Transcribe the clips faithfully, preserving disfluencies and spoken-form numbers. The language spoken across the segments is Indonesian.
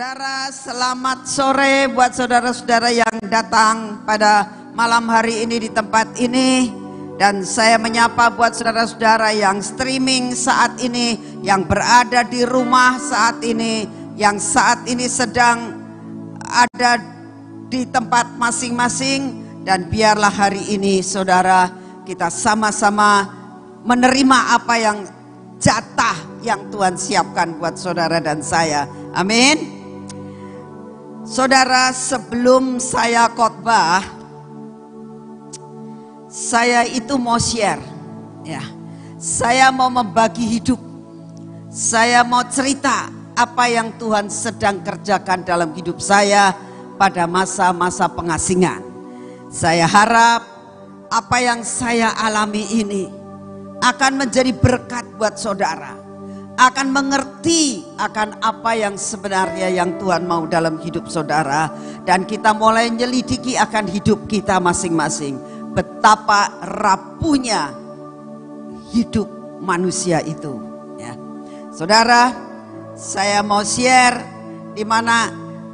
Saudara, selamat sore buat saudara-saudara yang datang pada malam hari ini di tempat ini. Dan saya menyapa buat saudara-saudara yang streaming saat ini, yang berada di rumah saat ini, yang saat ini sedang ada di tempat masing-masing. Dan biarlah hari ini saudara kita sama-sama menerima apa yang jatah yang Tuhan siapkan buat saudara dan saya. Amin. Saudara, sebelum saya khotbah, saya itu mau share, ya. Saya mau membagi hidup. Saya mau cerita apa yang Tuhan sedang kerjakan dalam hidup saya pada masa-masa pengasingan. Saya harap apa yang saya alami ini akan menjadi berkat buat saudara. Akan mengerti akan apa yang sebenarnya yang Tuhan mau dalam hidup saudara. Dan kita mulai nyelidiki akan hidup kita masing-masing. Betapa rapuhnya hidup manusia itu, ya. Saudara, saya mau share di mana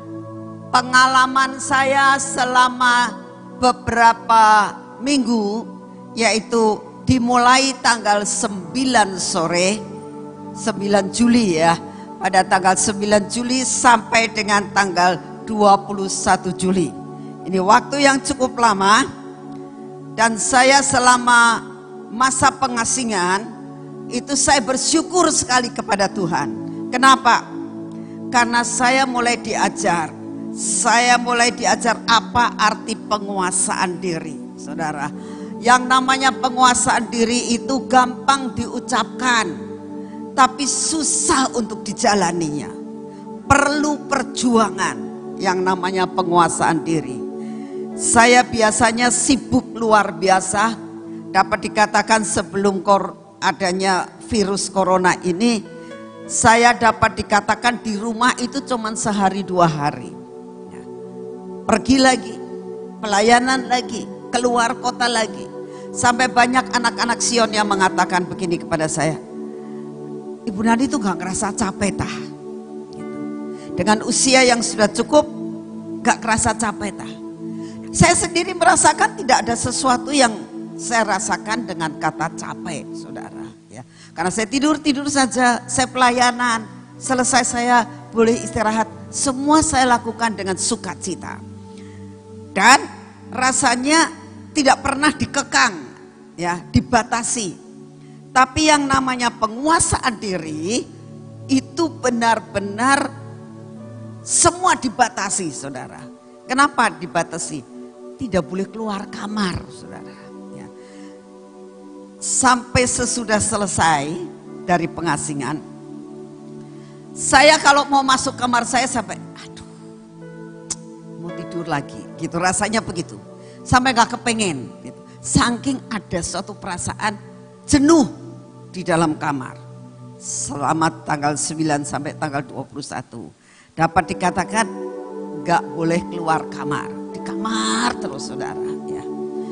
pengalaman saya selama beberapa minggu, yaitu dimulai tanggal sembilan sore, sembilan Juli ya, pada tanggal sembilan Juli sampai dengan tanggal dua puluh satu Juli. Ini waktu yang cukup lama, dan saya selama masa pengasingan itu saya bersyukur sekali kepada Tuhan. Kenapa? Karena saya mulai diajar, saya mulai diajar apa arti penguasaan diri, saudara. Yang namanya penguasaan diri itu gampang diucapkan, tapi susah untuk dijalaninya. Perlu perjuangan yang namanya penguasaan diri. Saya biasanya sibuk luar biasa. Dapat dikatakan sebelum adanya virus corona ini, saya dapat dikatakan di rumah itu cuma sehari dua hari. Pergi lagi, pelayanan lagi, keluar kota lagi. Sampai banyak anak-anak Sion yang mengatakan begini kepada saya, Ibu Nadi itu gak ngerasa capek tah, gitu. Dengan usia yang sudah cukup gak kerasa capek tah. Saya sendiri merasakan tidak ada sesuatu yang saya rasakan dengan kata capek, saudara, ya. Karena saya tidur-tidur saja, saya pelayanan, selesai saya boleh istirahat, semua saya lakukan dengan sukacita. Dan rasanya tidak pernah dikekang, ya, dibatasi. Tapi yang namanya penguasaan diri itu benar-benar semua dibatasi, saudara. Kenapa dibatasi? Tidak boleh keluar kamar, saudara, ya. Sampai sesudah selesai dari pengasingan, saya kalau mau masuk kamar saya sampai, aduh, mau tidur lagi, gitu rasanya begitu. Sampai gak kepengen, gitu. Saking ada suatu perasaan jenuh di dalam kamar. Selama tanggal sembilan sampai tanggal dua puluh satu. Dapat dikatakan gak boleh keluar kamar. Di kamar terus, saudara, ya.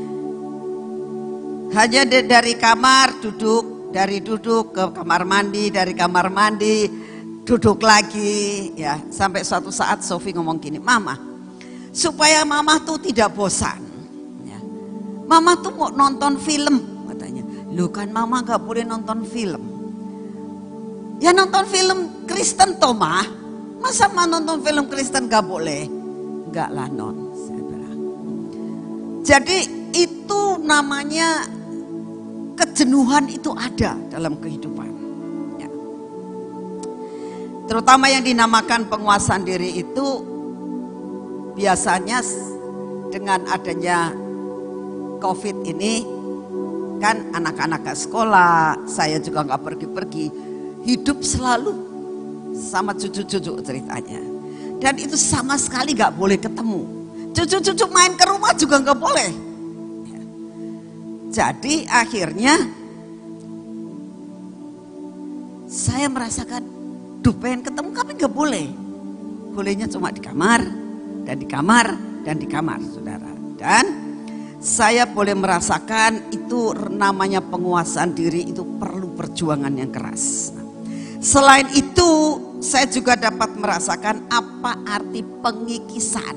Hanya dari kamar duduk, dari duduk ke kamar mandi, dari kamar mandi duduk lagi, ya. Sampai suatu saat Sofi ngomong gini, Mama, supaya Mama tuh tidak bosan, Mama tuh mau nonton film, katanya. Loh, kan Mama gak boleh nonton film. Ya nonton film Kristen toh, Ma. Masa Ma nonton film Kristen gak boleh? Enggak lah, non, saya bilang. Jadi itu namanya kejenuhan itu ada dalam kehidupan, ya. Terutama yang dinamakan penguasaan diri itu biasanya dengan adanya COVID ini kan anak-anak gak sekolah, saya juga gak pergi-pergi, hidup selalu sama cucu-cucu ceritanya. Dan itu sama sekali gak boleh ketemu. Cucu-cucu main ke rumah juga gak boleh. Jadi akhirnya saya merasakan, duh pengen ketemu tapi gak boleh. Bolehnya cuma di kamar, dan di kamar, dan di kamar, saudara. Dan saya boleh merasakan itu namanya penguasaan diri itu perlu perjuangan yang keras. Selain itu saya juga dapat merasakan apa arti pengikisan.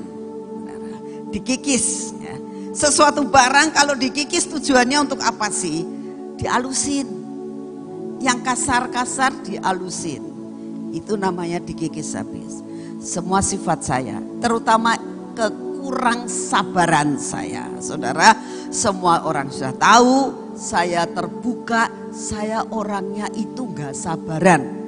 Dikikis ya. Sesuatu barang kalau dikikis tujuannya untuk apa sih? Dialusin. Yang kasar-kasar dialusin. Itu namanya dikikis habis. Semua sifat saya, terutama kekurang sabaran saya. Saudara, semua orang sudah tahu saya terbuka, saya orangnya itu gak sabaran.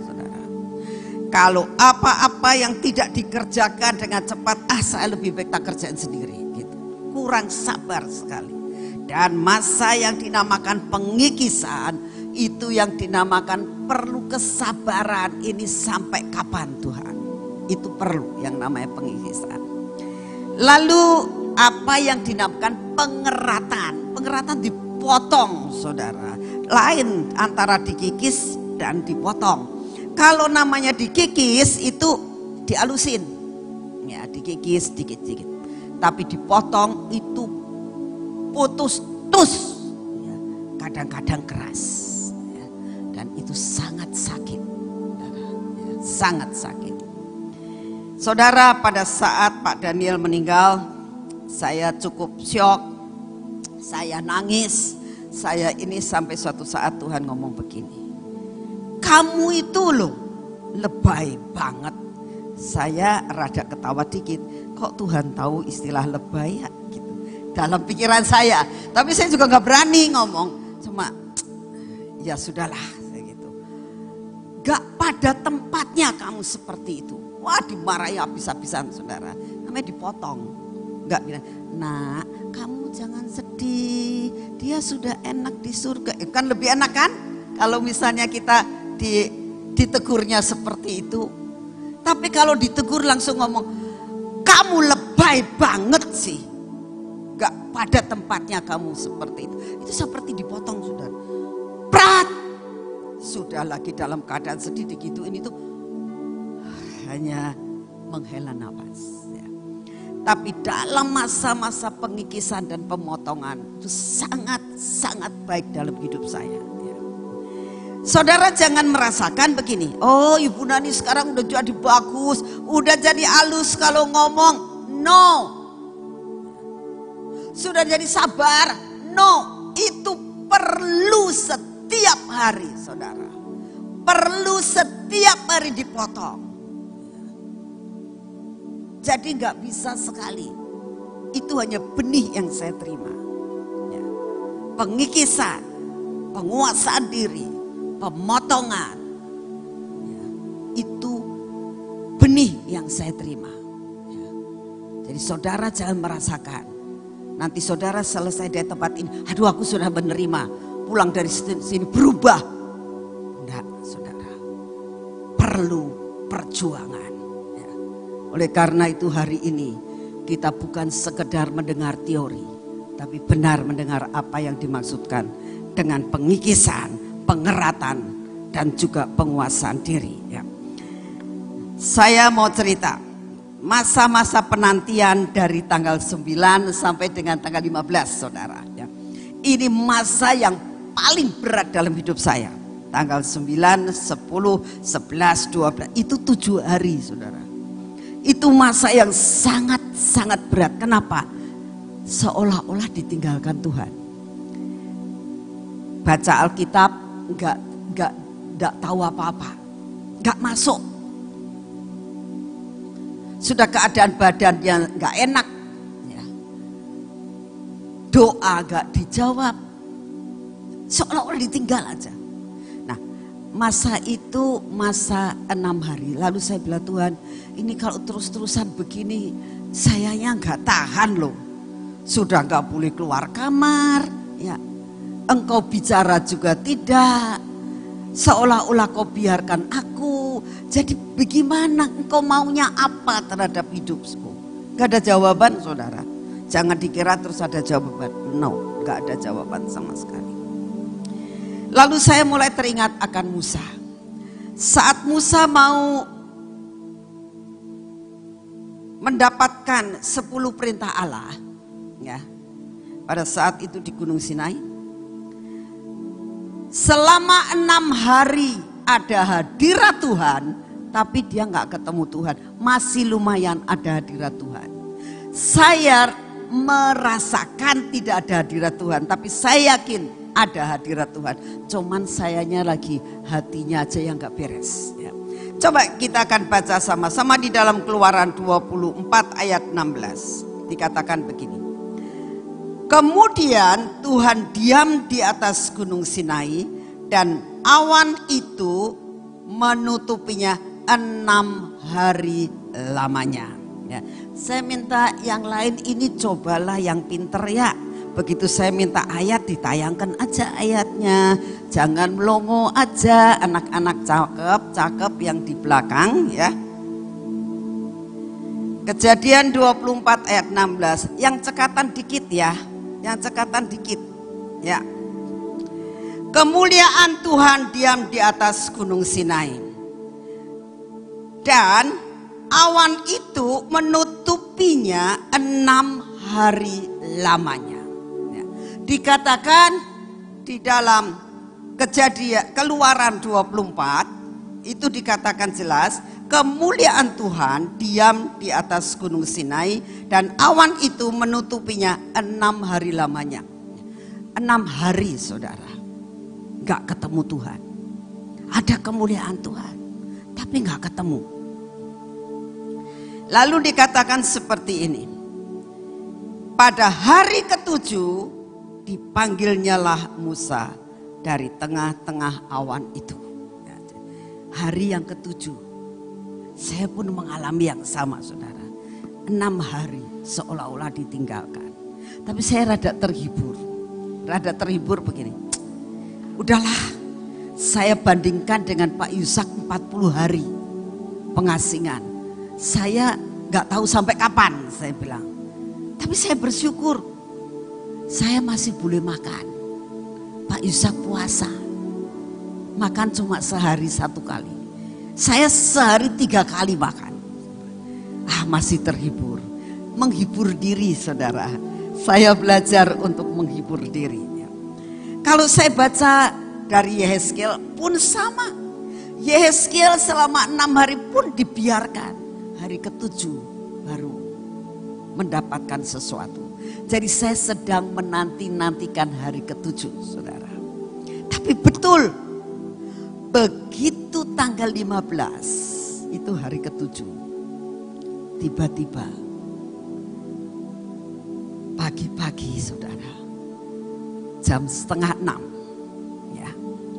Kalau apa-apa yang tidak dikerjakan dengan cepat, ah saya lebih baik tak kerjain sendiri gitu. Kurang sabar sekali. Dan masa yang dinamakan pengikisan, itu yang dinamakan perlu kesabaran. Ini sampai kapan Tuhan? Itu perlu yang namanya pengikisan. Lalu apa yang dinamakan pengeratan? Pengeratan dipotong, saudara. Lain antara dikikis dan dipotong. Kalau namanya dikikis itu dialusin, ya dikikis dikit-dikit. Tapi dipotong itu putus-tus, ya, kadang-kadang keras, ya, dan itu sangat sakit, ya, sangat sakit. Saudara, pada saat Pak Daniel meninggal, saya cukup syok, saya nangis, saya ini sampai suatu saat Tuhan ngomong begini. Kamu itu loh lebay banget. Saya rada ketawa dikit. Kok Tuhan tahu istilah lebay ya? Gitu. Dalam pikiran saya. Tapi saya juga gak berani ngomong. Cuma ya sudahlah gitu. Gak pada tempatnya kamu seperti itu. Wah, dimarahi habis-habisan, saudara. Namanya dipotong. Gak bilang, nak kamu jangan sedih. Dia sudah enak di surga. Kan lebih enak kan? Kalau misalnya kita Di, ditegurnya seperti itu. Tapi kalau ditegur langsung ngomong, kamu lebay banget sih, gak pada tempatnya kamu seperti itu. Itu seperti dipotong, sudah prat. Sudah lagi dalam keadaan sedih gitu, ini tuh hanya menghela nafas ya. Tapi dalam masa-masa pengikisan dan pemotongan itu sangat-sangat baik dalam hidup saya. Saudara jangan merasakan begini, oh Ibu Nani sekarang udah jadi bagus, udah jadi halus kalau ngomong. No. Sudah jadi sabar. No. Itu perlu setiap hari, saudara. Perlu setiap hari dipotong. Jadi gak bisa sekali. Itu hanya benih yang saya terima. Pengikisan, penguasaan diri, pemotongan, ya, itu benih yang saya terima. Ya. Jadi saudara jangan merasakan, nanti saudara selesai dari tempat ini, aduh aku sudah menerima, pulang dari sini berubah. Enggak, saudara, perlu perjuangan. Ya. Oleh karena itu hari ini kita bukan sekedar mendengar teori, tapi benar mendengar apa yang dimaksudkan dengan pengikisan, pengeratan, dan juga penguasaan diri ya. Saya mau cerita masa-masa penantian dari tanggal sembilan sampai dengan tanggal lima belas, saudara ya. Ini masa yang paling berat dalam hidup saya. Tanggal sembilan, sepuluh, sebelas, dua belas, itu tujuh hari, saudara. Itu masa yang sangat-sangat berat. Kenapa? Seolah-olah ditinggalkan Tuhan. Baca Alkitab Gak, gak, gak tahu apa-apa, gak masuk. Sudah keadaan badannya gak enak, ya. Doa gak dijawab, seolah-olah ditinggal aja. Nah, masa itu masa enam hari. Lalu saya bilang, Tuhan, ini kalau terus-terusan begini, sayanya gak tahan loh. Sudah gak boleh keluar kamar, ya. Engkau bicara juga tidak, seolah-olah kau biarkan aku. Jadi bagaimana engkau maunya apa terhadap hidupku? Gak ada jawaban, saudara. Jangan dikira terus ada jawaban. No, gak ada jawaban sama sekali. Lalu saya mulai teringat akan Musa. Saat Musa mau mendapatkan sepuluh perintah Allah, ya, pada saat itu di Gunung Sinai. Selama enam hari ada hadirat Tuhan, tapi dia nggak ketemu Tuhan. Masih lumayan ada hadirat Tuhan. Saya merasakan tidak ada hadirat Tuhan, tapi saya yakin ada hadirat Tuhan. Cuman sayanya lagi hatinya aja yang nggak beres. Ya. Coba kita akan baca sama-sama di dalam Keluaran dua puluh empat ayat enam belas. Dikatakan begini. Kemudian Tuhan diam di atas gunung Sinai dan awan itu menutupinya enam hari lamanya. Ya. Saya minta yang lain ini cobalah yang pinter ya. Begitu saya minta ayat ditayangkan aja ayatnya. Jangan melongo aja, anak-anak cakep-cakep yang di belakang ya. Kejadian dua puluh empat ayat enam belas. Yang cekatan dikit ya. Yang cekatan dikit ya. Kemuliaan Tuhan diam di atas gunung Sinai dan awan itu menutupinya enam hari lamanya ya. Dikatakan di dalam kejadian Keluaran dua puluh empat itu dikatakan jelas, kemuliaan Tuhan diam di atas gunung Sinai dan awan itu menutupinya enam hari lamanya. Enam hari saudara, gak ketemu Tuhan. Ada kemuliaan Tuhan, tapi gak ketemu. Lalu dikatakan seperti ini. Pada hari ketujuh dipanggilnyalah Musa dari tengah-tengah awan itu. Hari yang ketujuh, saya pun mengalami yang sama saudara. Enam hari seolah-olah ditinggalkan. Tapi saya rada terhibur. Rada terhibur begini. Udahlah, saya bandingkan dengan Pak Yusak empat puluh hari pengasingan. Saya gak tahu sampai kapan saya bilang. Tapi saya bersyukur. Saya masih boleh makan. Pak Yusak puasa. Makan cuma sehari satu kali. Saya sehari tiga kali makan. Ah, masih terhibur. Menghibur diri saudara. Saya belajar untuk menghibur diri. Kalau saya baca dari Yehezkiel pun sama. Yehezkiel selama enam hari pun dibiarkan. Hari ketujuh baru mendapatkan sesuatu. Jadi saya sedang menanti-nantikan hari ketujuh saudara. Tapi betul. Begitu tanggal lima belas itu hari ketujuh, tiba-tiba pagi-pagi saudara, jam setengah enam ya,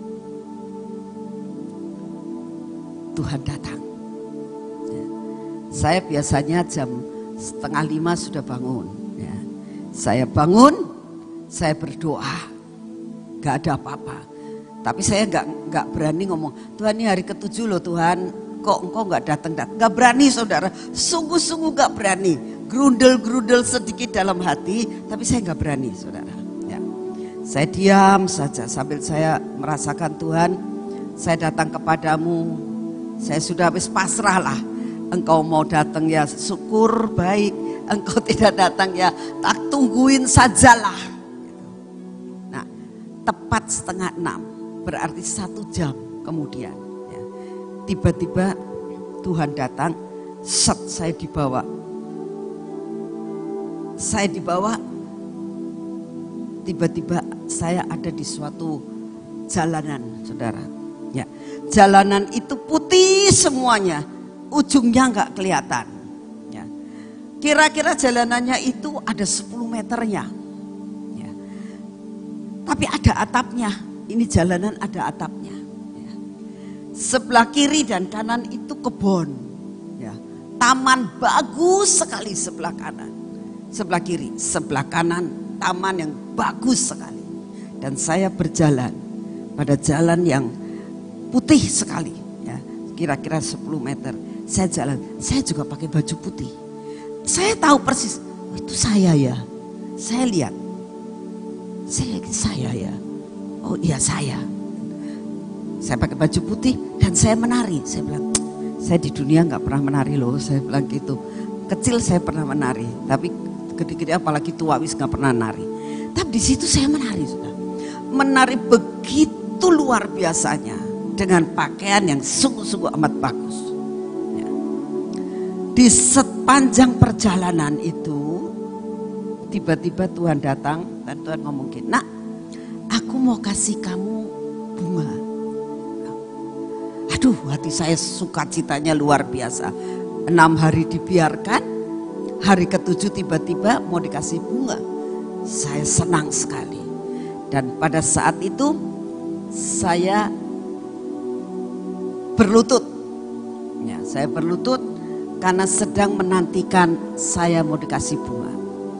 Tuhan datang ya. Saya biasanya jam setengah lima sudah bangun ya. Saya bangun, saya berdoa, gak ada apa-apa. Tapi saya nggak nggak berani ngomong, Tuhan ini hari ketujuh loh Tuhan, kok engkau nggak datang datang? Nggak berani saudara, sungguh-sungguh nggak berani. Gerundel-gerundel sedikit dalam hati, tapi saya nggak berani saudara. Ya. Saya diam saja sambil saya merasakan Tuhan, saya datang kepadamu, saya sudah habis pasrah lah. Engkau mau datang ya syukur baik, engkau tidak datang ya tak tungguin sajalah. Nah, tepat setengah enam. Berarti satu jam kemudian ya, tiba-tiba Tuhan datang, set saya dibawa, saya dibawa, tiba-tiba saya ada di suatu jalanan, saudara. Ya, jalanan itu putih semuanya, ujungnya nggak kelihatan. Ya, kira-kira jalanannya itu ada sepuluh meternya, ya, tapi ada atapnya. Ini jalanan ada atapnya. Ya. Sebelah kiri dan kanan itu kebun. Ya. Taman bagus sekali sebelah kanan. Sebelah kiri, sebelah kanan taman yang bagus sekali. Dan saya berjalan pada jalan yang putih sekali. Ya. Kira-kira sepuluh meter. Saya jalan, saya juga pakai baju putih. Saya tahu persis, oh, itu saya ya. Saya lihat, saya saya ya. Oh iya saya, saya pakai baju putih dan saya menari. Saya bilang, saya di dunia nggak pernah menari loh. Saya bilang gitu. Kecil saya pernah menari, tapi gede-gede apalagi tua wis nggak pernah menari. Tapi di situ saya menari, sudah menari begitu luar biasanya dengan pakaian yang sungguh-sungguh amat bagus. Di sepanjang perjalanan itu tiba-tiba Tuhan datang dan Tuhan ngomong gini, nak, aku mau kasih kamu bunga. Aduh, hati saya sukacitanya luar biasa. Enam hari dibiarkan, hari ketujuh tiba-tiba mau dikasih bunga. Saya senang sekali. Dan pada saat itu saya berlutut. Ya, saya berlutut karena sedang menantikan saya mau dikasih bunga.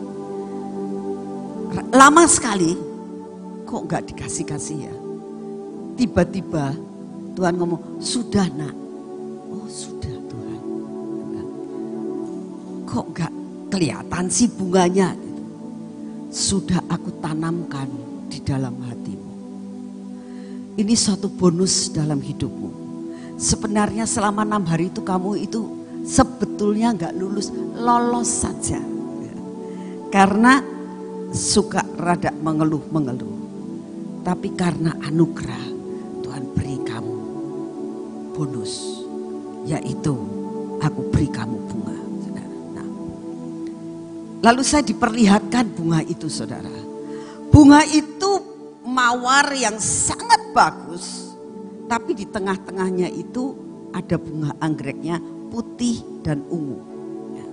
Lama sekali, kok gak dikasih-kasih ya. Tiba-tiba Tuhan ngomong, sudah nak. Oh sudah Tuhan. Kok gak kelihatan sih bunganya? Sudah aku tanamkan di dalam hatimu. Ini suatu bonus dalam hidupmu. Sebenarnya selama enam hari itu kamu itu sebetulnya nggak lulus, lolos saja. Karena suka rada mengeluh-mengeluh. Tapi karena anugerah Tuhan beri kamu bonus. Yaitu aku beri kamu bunga. Nah, lalu saya diperlihatkan bunga itu saudara. Bunga itu mawar yang sangat bagus. Tapi di tengah-tengahnya itu ada bunga anggreknya putih dan ungu. Ya.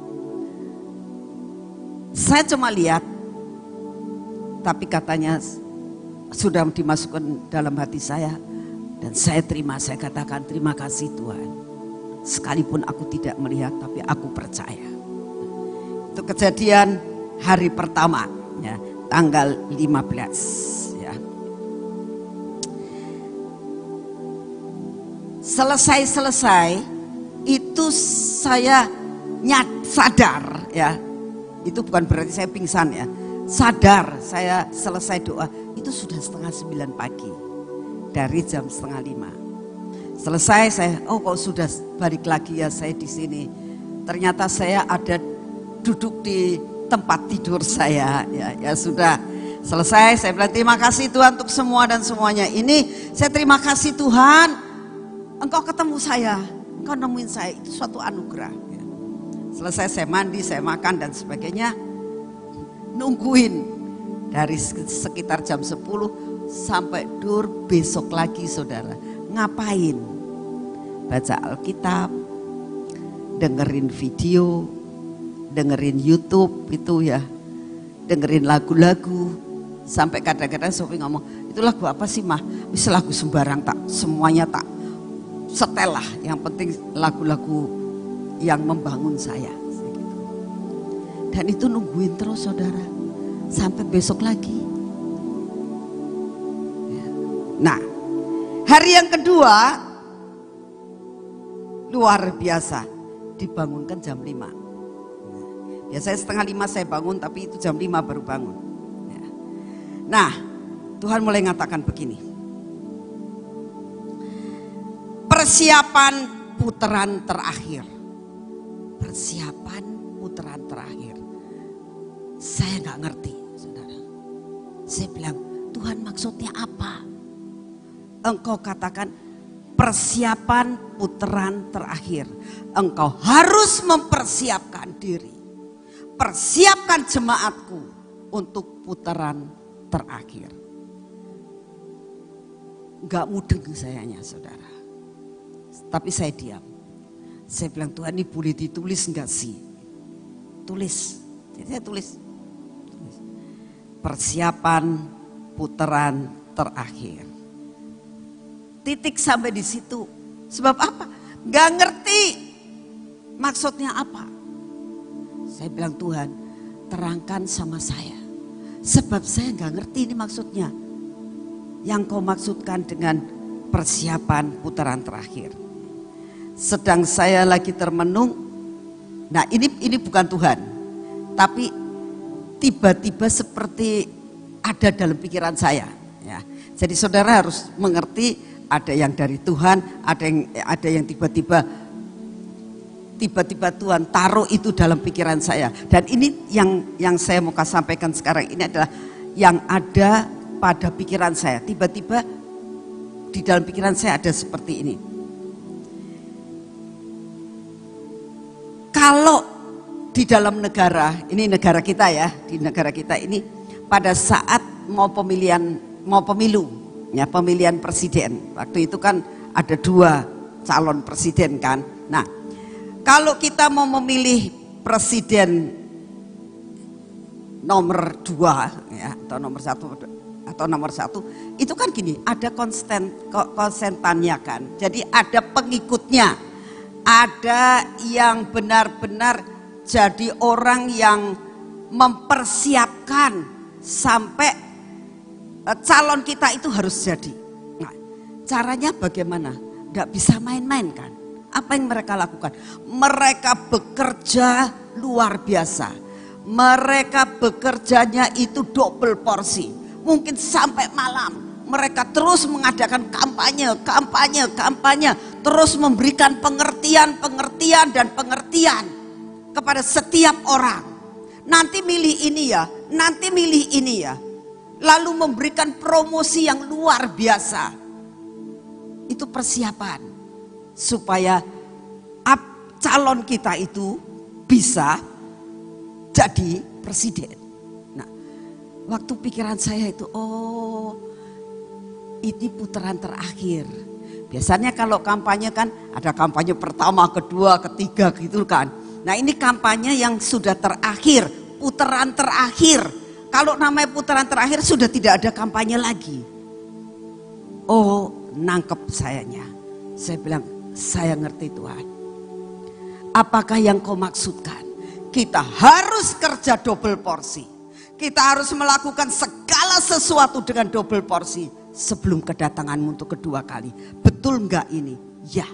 Saya cuma lihat, tapi katanya sudah dimasukkan dalam hati saya dan saya terima. Saya katakan terima kasih Tuhan. Sekalipun aku tidak melihat, tapi aku percaya. Itu kejadian hari pertama, ya, tanggal lima belas. Ya. Selesai-selesai. Itu saya nyat sadar ya, itu bukan berarti saya pingsan ya, sadar saya selesai doa itu sudah setengah sembilan pagi dari jam setengah lima. Selesai saya, oh kok sudah balik lagi ya saya di sini. Ternyata saya ada duduk di tempat tidur saya ya, ya sudah selesai. Saya bilang terima kasih Tuhan untuk semua dan semuanya. Ini saya terima kasih Tuhan, Engkau ketemu saya. Kau nemuin saya, itu suatu anugerah. Selesai saya mandi, saya makan dan sebagainya. Nungguin dari sekitar jam sepuluh sampai dur besok lagi saudara. Ngapain? Baca Alkitab, dengerin video, dengerin YouTube itu ya. Dengerin lagu-lagu. Sampai kadang-kadang Sofi ngomong, itu lagu apa sih mah? Bisa lagu sembarang tak, semuanya tak. Setelah yang penting lagu-lagu yang membangun saya. Dan itu nungguin terus saudara. Sampai besok lagi. Nah, hari yang kedua luar biasa. Dibangunkan jam lima. Biasanya setengah lima saya bangun, tapi itu jam lima baru bangun. Nah, Tuhan mulai ngatakan begini. Persiapan putaran terakhir. Persiapan putaran terakhir. Saya nggak ngerti, saudara. Saya bilang, Tuhan maksudnya apa? Engkau katakan persiapan putaran terakhir. Engkau harus mempersiapkan diri. Persiapkan jemaatku untuk putaran terakhir. Nggak mudeng sayanya, saudara. Tapi saya diam. Saya bilang, Tuhan ini boleh ditulis enggak sih? Tulis. Jadi saya tulis. tulis. Persiapan putaran terakhir. Titik sampai di situ. Sebab apa? Enggak ngerti maksudnya apa. Saya bilang, Tuhan terangkan sama saya. Sebab saya enggak ngerti ini maksudnya. Yang kau maksudkan dengan persiapan putaran terakhir. Sedang saya lagi termenung. Nah ini ini bukan Tuhan, tapi tiba-tiba seperti ada dalam pikiran saya. Ya. Jadi saudara harus mengerti ada yang dari Tuhan, ada yang ada yang tiba-tiba tiba-tiba Tuhan taruh itu dalam pikiran saya. Dan ini yang yang saya mau sampaikan sekarang ini adalah yang ada pada pikiran saya. Tiba-tiba di dalam pikiran saya ada seperti ini. kalau di dalam negara, ini negara kita ya, di negara kita ini pada saat mau pemilihan, mau pemilu, ya pemilihan presiden. Waktu itu kan ada dua calon presiden kan. Nah, kalau kita mau memilih presiden nomor dua ya, atau nomor satu atau nomor satu, itu kan gini, ada konsten konsentannya kan. Jadi ada pengikutnya, ada yang benar-benar jadi orang yang mempersiapkan sampai calon kita itu harus jadi. Nah, caranya bagaimana? Nggak bisa main-main kan? Apa yang mereka lakukan? Mereka bekerja luar biasa. Mereka bekerjanya itu double porsi. Mungkin sampai malam mereka terus mengadakan kampanye, kampanye, kampanye, terus memberikan pengertian, pengertian dan pengertian kepada setiap orang. Nanti milih ini ya, nanti milih ini ya. Lalu memberikan promosi yang luar biasa. Itu persiapan supaya calon kita itu bisa jadi presiden. Waktu pikiran saya itu, oh ini putaran terakhir. Biasanya kalau kampanye kan ada kampanye pertama, kedua, ketiga gitu kan. Nah ini kampanye yang sudah terakhir, putaran terakhir. Kalau namanya putaran terakhir sudah tidak ada kampanye lagi. Oh nangkep sayanya. Saya bilang, saya ngerti Tuhan. Apakah yang kau maksudkan? Kita harus kerja double porsi. Kita harus melakukan segala sesuatu dengan double porsi sebelum kedatanganmu untuk kedua kali. Betul enggak ini? Ya.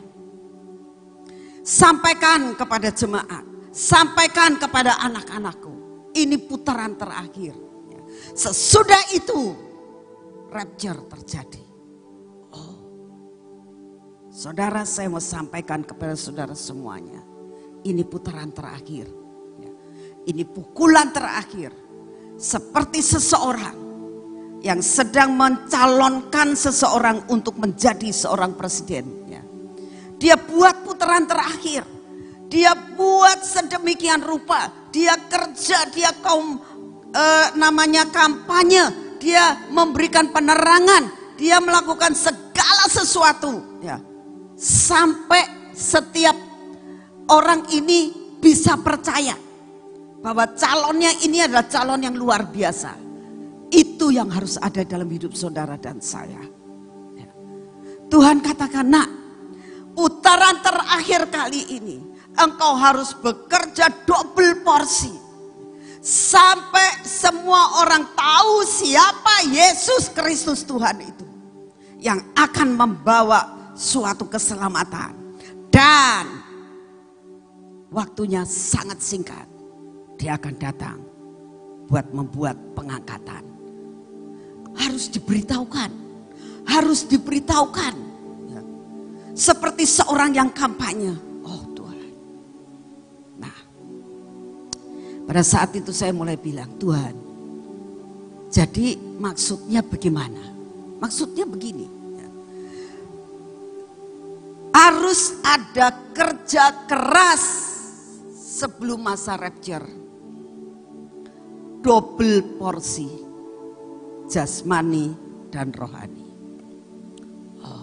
Sampaikan kepada jemaat, sampaikan kepada anak-anakku. Ini putaran terakhir. Sesudah itu rapture terjadi. Oh, saudara, saya mau sampaikan kepada saudara semuanya. Ini putaran terakhir. Ini pukulan terakhir. Seperti seseorang yang sedang mencalonkan seseorang untuk menjadi seorang presiden. Dia buat putaran terakhir. Dia buat sedemikian rupa. Dia kerja, dia kaum eh, namanya kampanye. Dia memberikan penerangan. Dia melakukan segala sesuatu. Ya. Sampai setiap orang ini bisa percaya bahwa calonnya ini adalah calon yang luar biasa. Itu yang harus ada dalam hidup saudara dan saya. Tuhan katakan, nak, putaran terakhir kali ini engkau harus bekerja double porsi. Sampai semua orang tahu siapa Yesus Kristus Tuhan itu. Yang akan membawa suatu keselamatan. Dan waktunya sangat singkat. Dia akan datang buat membuat pengangkatan. Harus diberitahukan. Harus diberitahukan. Ya. Seperti seorang yang kampanye. Oh Tuhan. Nah, pada saat itu saya mulai bilang, Tuhan, jadi maksudnya bagaimana? Maksudnya begini. Ya. Harus ada kerja keras sebelum masa rapture. Double porsi jasmani dan rohani. Oh.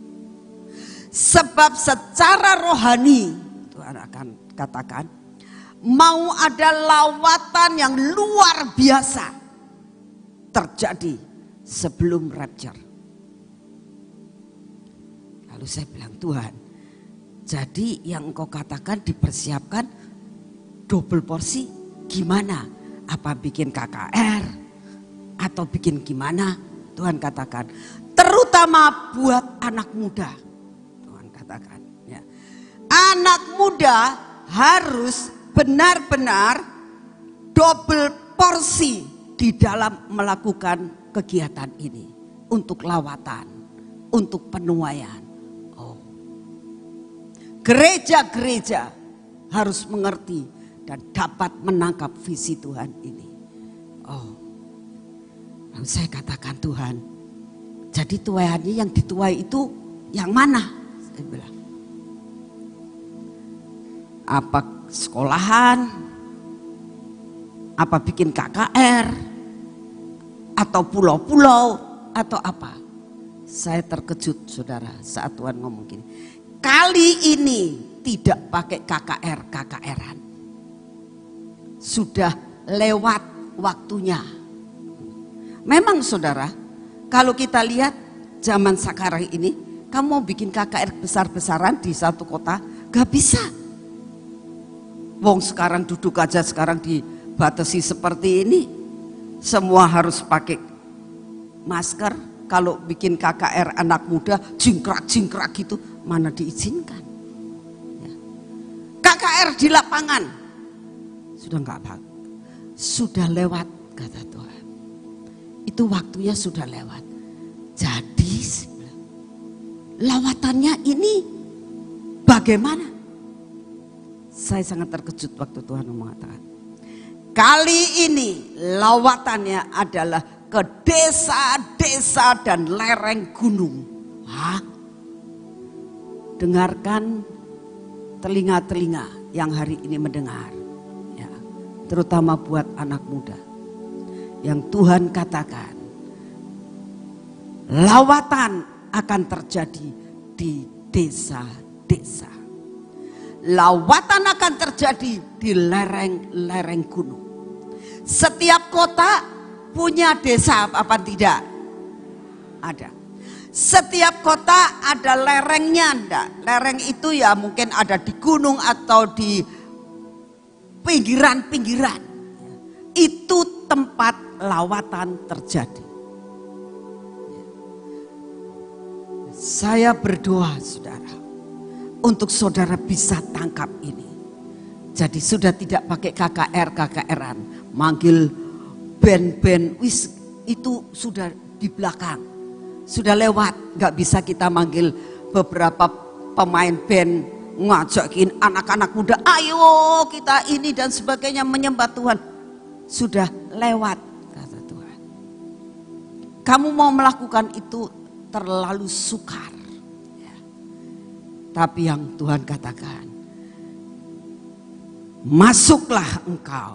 Sebab secara rohani, Tuhan akan katakan, mau ada lawatan yang luar biasa terjadi sebelum rapture. Lalu saya bilang, Tuhan, jadi yang engkau katakan dipersiapkan double porsi gimana? Apa bikin K K R atau bikin gimana? Tuhan katakan, terutama buat anak muda. Tuhan katakan, ya. Anak muda harus benar-benar double porsi di dalam melakukan kegiatan ini. Untuk lawatan, untuk penuaian. Oh. Gereja-gereja harus mengerti dan dapat menangkap visi Tuhan ini. Oh, lalu saya katakan, Tuhan, jadi tuaiannya yang dituai itu yang mana? Saya bilang, apa sekolahan, apa bikin K K R, atau pulau-pulau, atau apa. Saya terkejut saudara saat Tuhan ngomong gini. Kali ini tidak pakai K K R, K K R-an. Sudah lewat waktunya. Memang saudara, kalau kita lihat zaman sekarang ini, kamu mau bikin K K R besar-besaran di satu kota, gak bisa. Wong sekarang duduk aja sekarang dibatasi seperti ini. Semua harus pakai masker. Kalau bikin K K R anak muda jingkrak-jingkrak gitu, mana diizinkan. Ya. K K R di lapangan sudah enggak apa, sudah lewat kata Tuhan. Itu waktunya sudah lewat. Jadi lawatannya ini bagaimana? Saya sangat terkejut waktu Tuhan mengatakan, kali ini lawatannya adalah ke desa-desa dan lereng gunung. Hah? Dengarkan telinga-telinga yang hari ini mendengar, ya, terutama buat anak muda. Yang Tuhan katakan, lawatan akan terjadi di desa-desa. Lawatan akan terjadi di lereng-lereng gunung. Setiap kota punya desa apa tidak? Ada. Setiap kota ada lerengnya enggak? Lereng itu ya mungkin ada di gunung atau di pinggiran-pinggiran. Itu tempat lawatan terjadi. Saya berdoa saudara, untuk saudara bisa tangkap ini. Jadi sudah tidak pakai K K R, K K R-an, manggil band-band, wis itu sudah di belakang, sudah lewat. Gak bisa kita manggil beberapa pemain band ngajakin anak-anak muda, ayo kita ini dan sebagainya menyembah Tuhan. Sudah lewat kata Tuhan. Kamu mau melakukan itu terlalu sukar. Tapi yang Tuhan katakan, masuklah engkau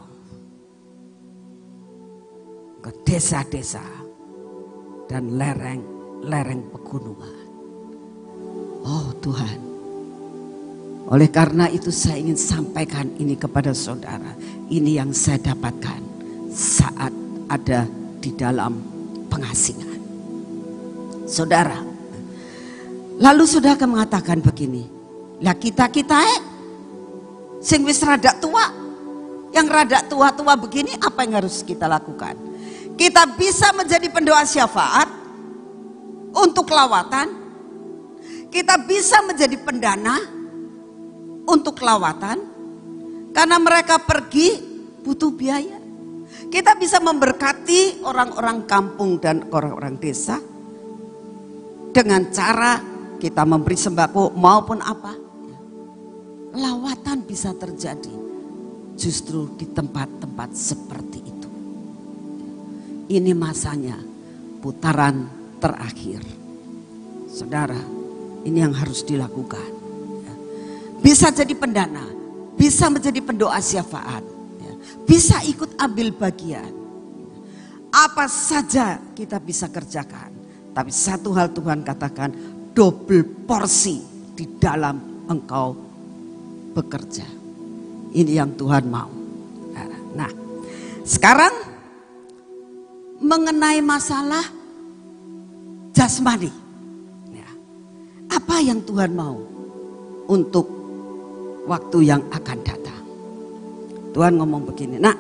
ke desa-desa dan lereng-lereng pegunungan. Oh Tuhan, oleh karena itu saya ingin sampaikan ini kepada saudara. Ini yang saya dapatkan saat ada di dalam pengasingan. Saudara, lalu saudara akan mengatakan begini, lah kita-kita eh, sing wis rada tua, yang rada tua-tua begini apa yang harus kita lakukan? Kita bisa menjadi pendoa syafaat untuk lawatan, kita bisa menjadi pendana untuk lawatan, karena mereka pergi butuh biaya. Kita bisa memberkati orang-orang kampung dan orang-orang desa dengan cara kita memberi sembako maupun apa. Lawatan bisa terjadi justru di tempat-tempat seperti itu. Ini masanya putaran terakhir. Saudara, ini yang harus dilakukan. Bisa jadi pendana, bisa menjadi pendoa syafaat, bisa ikut ambil bagian. Apa saja kita bisa kerjakan. Tapi satu hal Tuhan katakan, double porsi di dalam engkau bekerja. Ini yang Tuhan mau. Nah, sekarang mengenai masalah jasmani. Apa yang Tuhan mau untuk waktu yang akan datang? Tuhan ngomong begini, nak,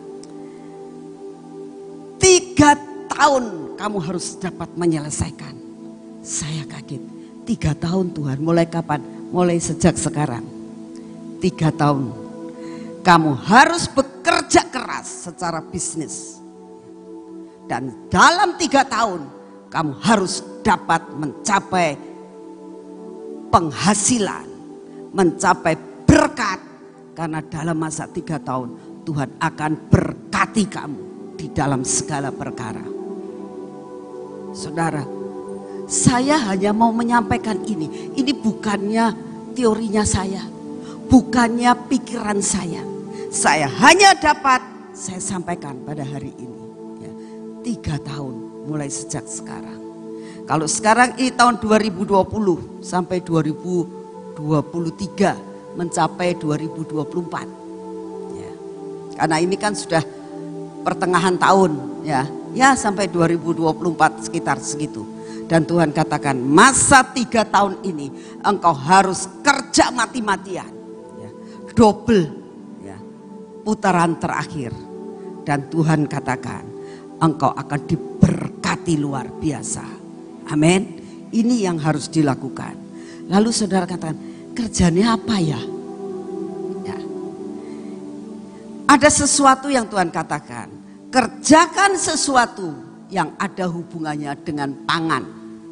tiga tahun kamu harus dapat menyelesaikan. Saya kaget, tiga tahun Tuhan, mulai kapan? Mulai sejak sekarang. Tiga tahun kamu harus bekerja keras secara bisnis. Dan dalam tiga tahun kamu harus dapat mencapai penghasilan, mencapai berkat. Karena dalam masa tiga tahun Tuhan akan berkati kamu di dalam segala perkara. Saudara, saya hanya mau menyampaikan ini. Ini bukannya teorinya saya, bukannya pikiran saya. Saya hanya dapat saya sampaikan pada hari ini. Ya, tiga tahun mulai sejak sekarang. Kalau sekarang ini tahun dua ribu dua puluh sampai dua ribu dua puluh tiga mencapai dua ribu dua puluh empat. Ya, karena ini kan sudah pertengahan tahun ya, ya sampai dua ribu dua puluh empat sekitar segitu. Dan Tuhan katakan masa tiga tahun ini engkau harus kerja mati-matian, ya, double, ya, putaran terakhir. Dan Tuhan katakan engkau akan diberkati luar biasa. Amin. Ini yang harus dilakukan. Lalu saudara katakan kerjanya apa ya? Ya. Ada sesuatu yang Tuhan katakan, kerjakan sesuatu yang ada hubungannya dengan pangan.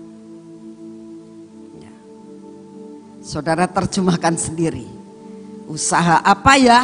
Ya. Saudara terjemahkan sendiri. Usaha apa ya?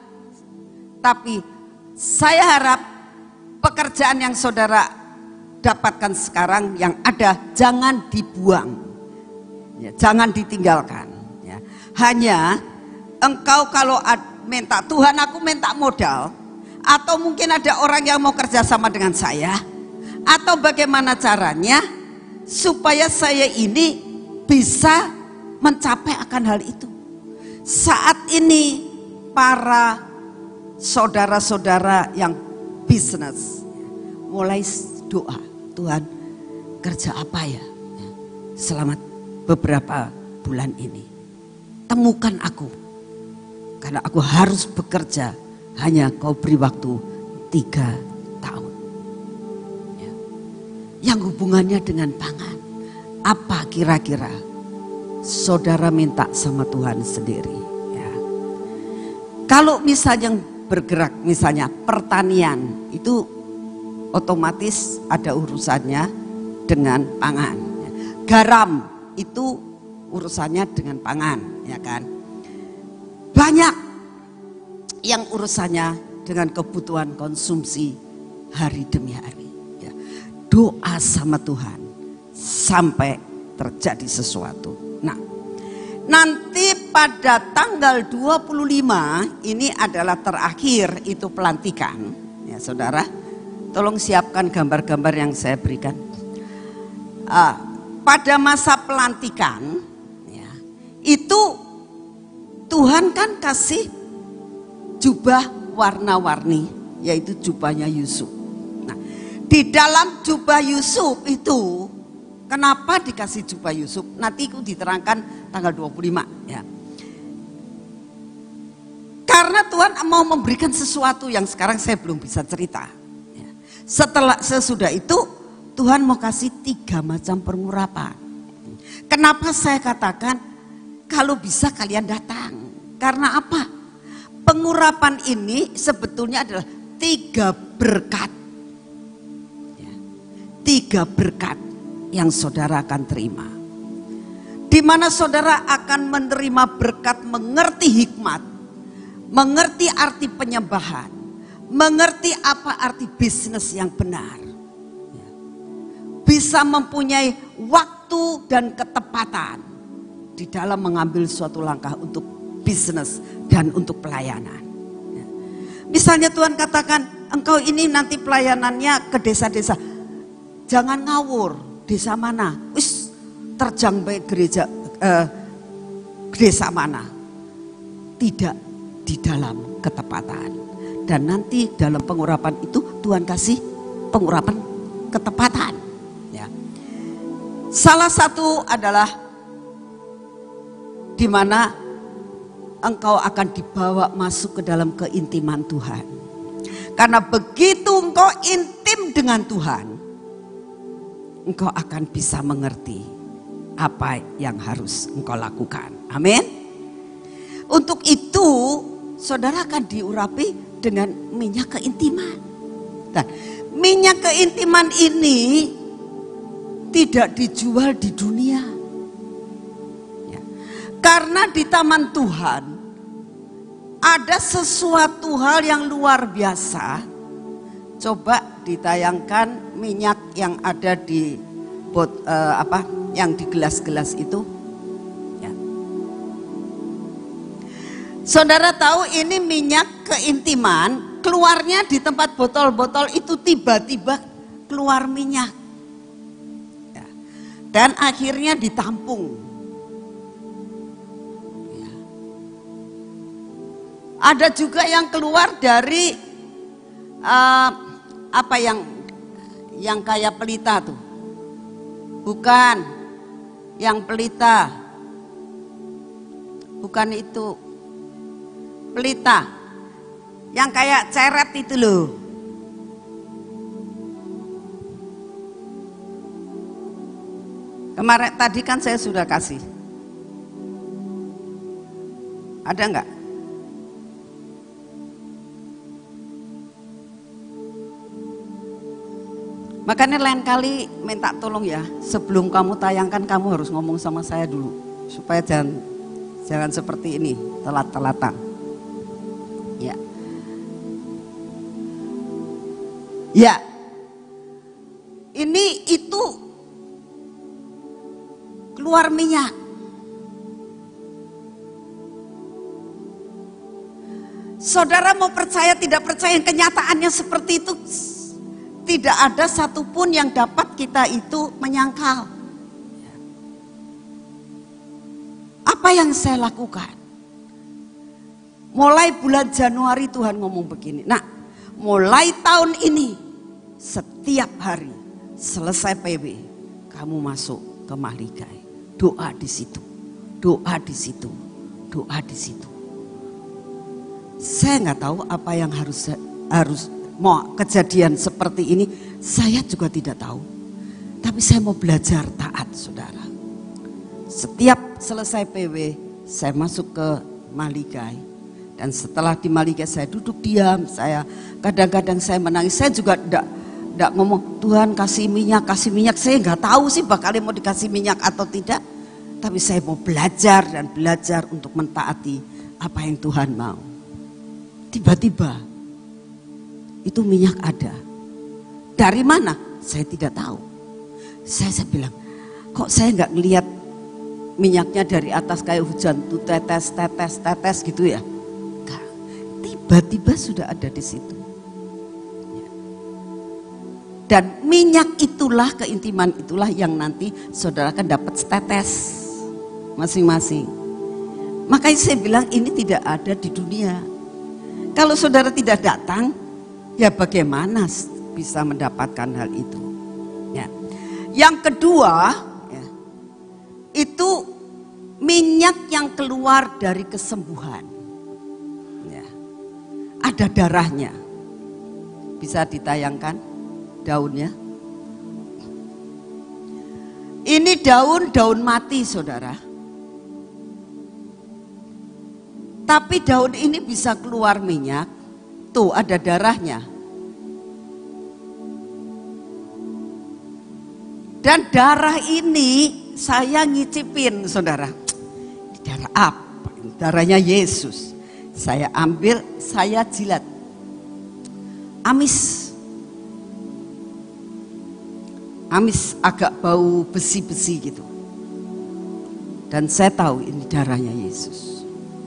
Tapi saya harap pekerjaan yang saudara dapatkan sekarang yang ada jangan dibuang. Ya, jangan ditinggalkan. Ya. Hanya engkau kalau minta Tuhan aku minta modal, atau mungkin ada orang yang mau kerja sama dengan saya, atau bagaimana caranya supaya saya ini bisa mencapai akan hal itu. Saat ini para saudara-saudara yang bisnis mulai doa, Tuhan kerja apa ya selama beberapa bulan ini, temukan aku karena aku harus bekerja. Hanya kau beri waktu tiga tahun. Ya. Yang hubungannya dengan pangan. Apa kira-kira saudara minta sama Tuhan sendiri? Ya. Kalau misalnya bergerak, misalnya pertanian, itu otomatis ada urusannya dengan pangan. Ya. Garam itu urusannya dengan pangan, ya kan? Banyak yang urusannya dengan kebutuhan konsumsi hari demi hari. Ya. Doa sama Tuhan sampai terjadi sesuatu. Nah, nanti pada tanggal dua puluh lima ini adalah terakhir itu pelantikan. Ya, saudara, tolong siapkan gambar-gambar yang saya berikan. Uh, pada masa pelantikan, ya, itu Tuhan kan kasih jubah warna-warni, yaitu jubahnya Yusuf. Nah, di dalam jubah Yusuf itu, kenapa dikasih jubah Yusuf? Nanti itu diterangkan tanggal dua puluh lima. Ya. Karena Tuhan mau memberikan sesuatu yang sekarang saya belum bisa cerita. Ya. Setelah sesudah itu, Tuhan mau kasih tiga macam pengurapan. Kenapa saya katakan kalau bisa kalian datang? Karena apa? Pengurapan ini sebetulnya adalah tiga berkat. Ya. Tiga berkat yang saudara akan terima. Di mana saudara akan menerima berkat mengerti hikmat, mengerti arti penyembahan, mengerti apa arti bisnis yang benar. Ya. Bisa mempunyai waktu dan ketepatan di dalam mengambil suatu langkah untuk bisnis dan untuk pelayanan. Ya. Misalnya Tuhan katakan engkau ini nanti pelayanannya ke desa-desa, jangan ngawur. Desa mana? Wis terjang baik gereja eh, desa mana? Tidak di dalam ketepatan. Dan nanti dalam pengurapan itu Tuhan kasih pengurapan ketepatan. Ya. Salah satu adalah di mana engkau akan dibawa masuk ke dalam keintiman Tuhan. Karena begitu engkau intim dengan Tuhan, engkau akan bisa mengerti apa yang harus engkau lakukan. Amin. Untuk itu, saudara akan diurapi dengan minyak keintiman. Nah, minyak keintiman ini tidak dijual di dunia. Ya. Karena di taman Tuhan ada sesuatu hal yang luar biasa. Coba ditayangkan minyak yang ada di bot, uh, apa, yang di gelas-gelas itu. Ya. Saudara tahu ini minyak keintiman, keluarnya di tempat botol-botol itu tiba-tiba keluar minyak. Ya. Dan akhirnya ditampung. Ya. Ada juga yang keluar dari uh, apa yang yang kayak pelita tuh. Bukan yang pelita. Bukan itu. Pelita yang kayak ceret itu loh. Kemarin tadi kan saya sudah kasih. Ada enggak? Makanya lain kali minta tolong ya, sebelum kamu tayangkan kamu harus ngomong sama saya dulu supaya jangan jangan seperti ini telat-telatan. Ya. Ya. Ini itu keluar minyak. Saudara mau percaya tidak percaya, kenyataannya seperti itu. Tidak ada satupun yang dapat kita itu menyangkal. Apa yang saya lakukan? Mulai bulan Januari Tuhan ngomong begini. Nah, mulai tahun ini setiap hari selesai P B kamu masuk ke Mahligai. Doa di situ. Doa di situ. Doa di situ. Saya nggak tahu apa yang harus harus mau kejadian seperti ini. Saya juga tidak tahu. Tapi saya mau belajar taat, saudara. Setiap selesai P W saya masuk ke Mahligai. Dan setelah di Mahligai saya duduk diam, saya kadang-kadang saya menangis. Saya juga tidak tidak ngomong Tuhan kasih minyak, kasih minyak. Saya nggak tahu sih bakal mau dikasih minyak atau tidak. Tapi saya mau belajar dan belajar untuk mentaati apa yang Tuhan mau. Tiba-tiba itu minyak ada. Dari mana? Saya tidak tahu. Saya, saya bilang, kok saya nggak ngelihat minyaknya dari atas kayak hujan tuh tetes, tetes, tetes gitu ya. Tiba-tiba sudah ada di situ. Dan minyak itulah, keintiman itulah yang nanti saudara akan dapat setetes masing-masing. Makanya saya bilang ini tidak ada di dunia. Kalau saudara tidak datang, ya bagaimana bisa mendapatkan hal itu? Ya. Yang kedua, ya, itu minyak yang keluar dari kesembuhan. Ada darahnya. Bisa ditayangkan daunnya. Ini daun-daun mati, saudara. Tapi daun ini bisa keluar minyak. Tuh ada darahnya. Dan darah ini saya ngicipin, saudara. Ini darah apa? Darahnya Yesus. Saya ambil, saya jilat. Amis. Amis agak bau besi-besi gitu. Dan saya tahu ini darahnya Yesus.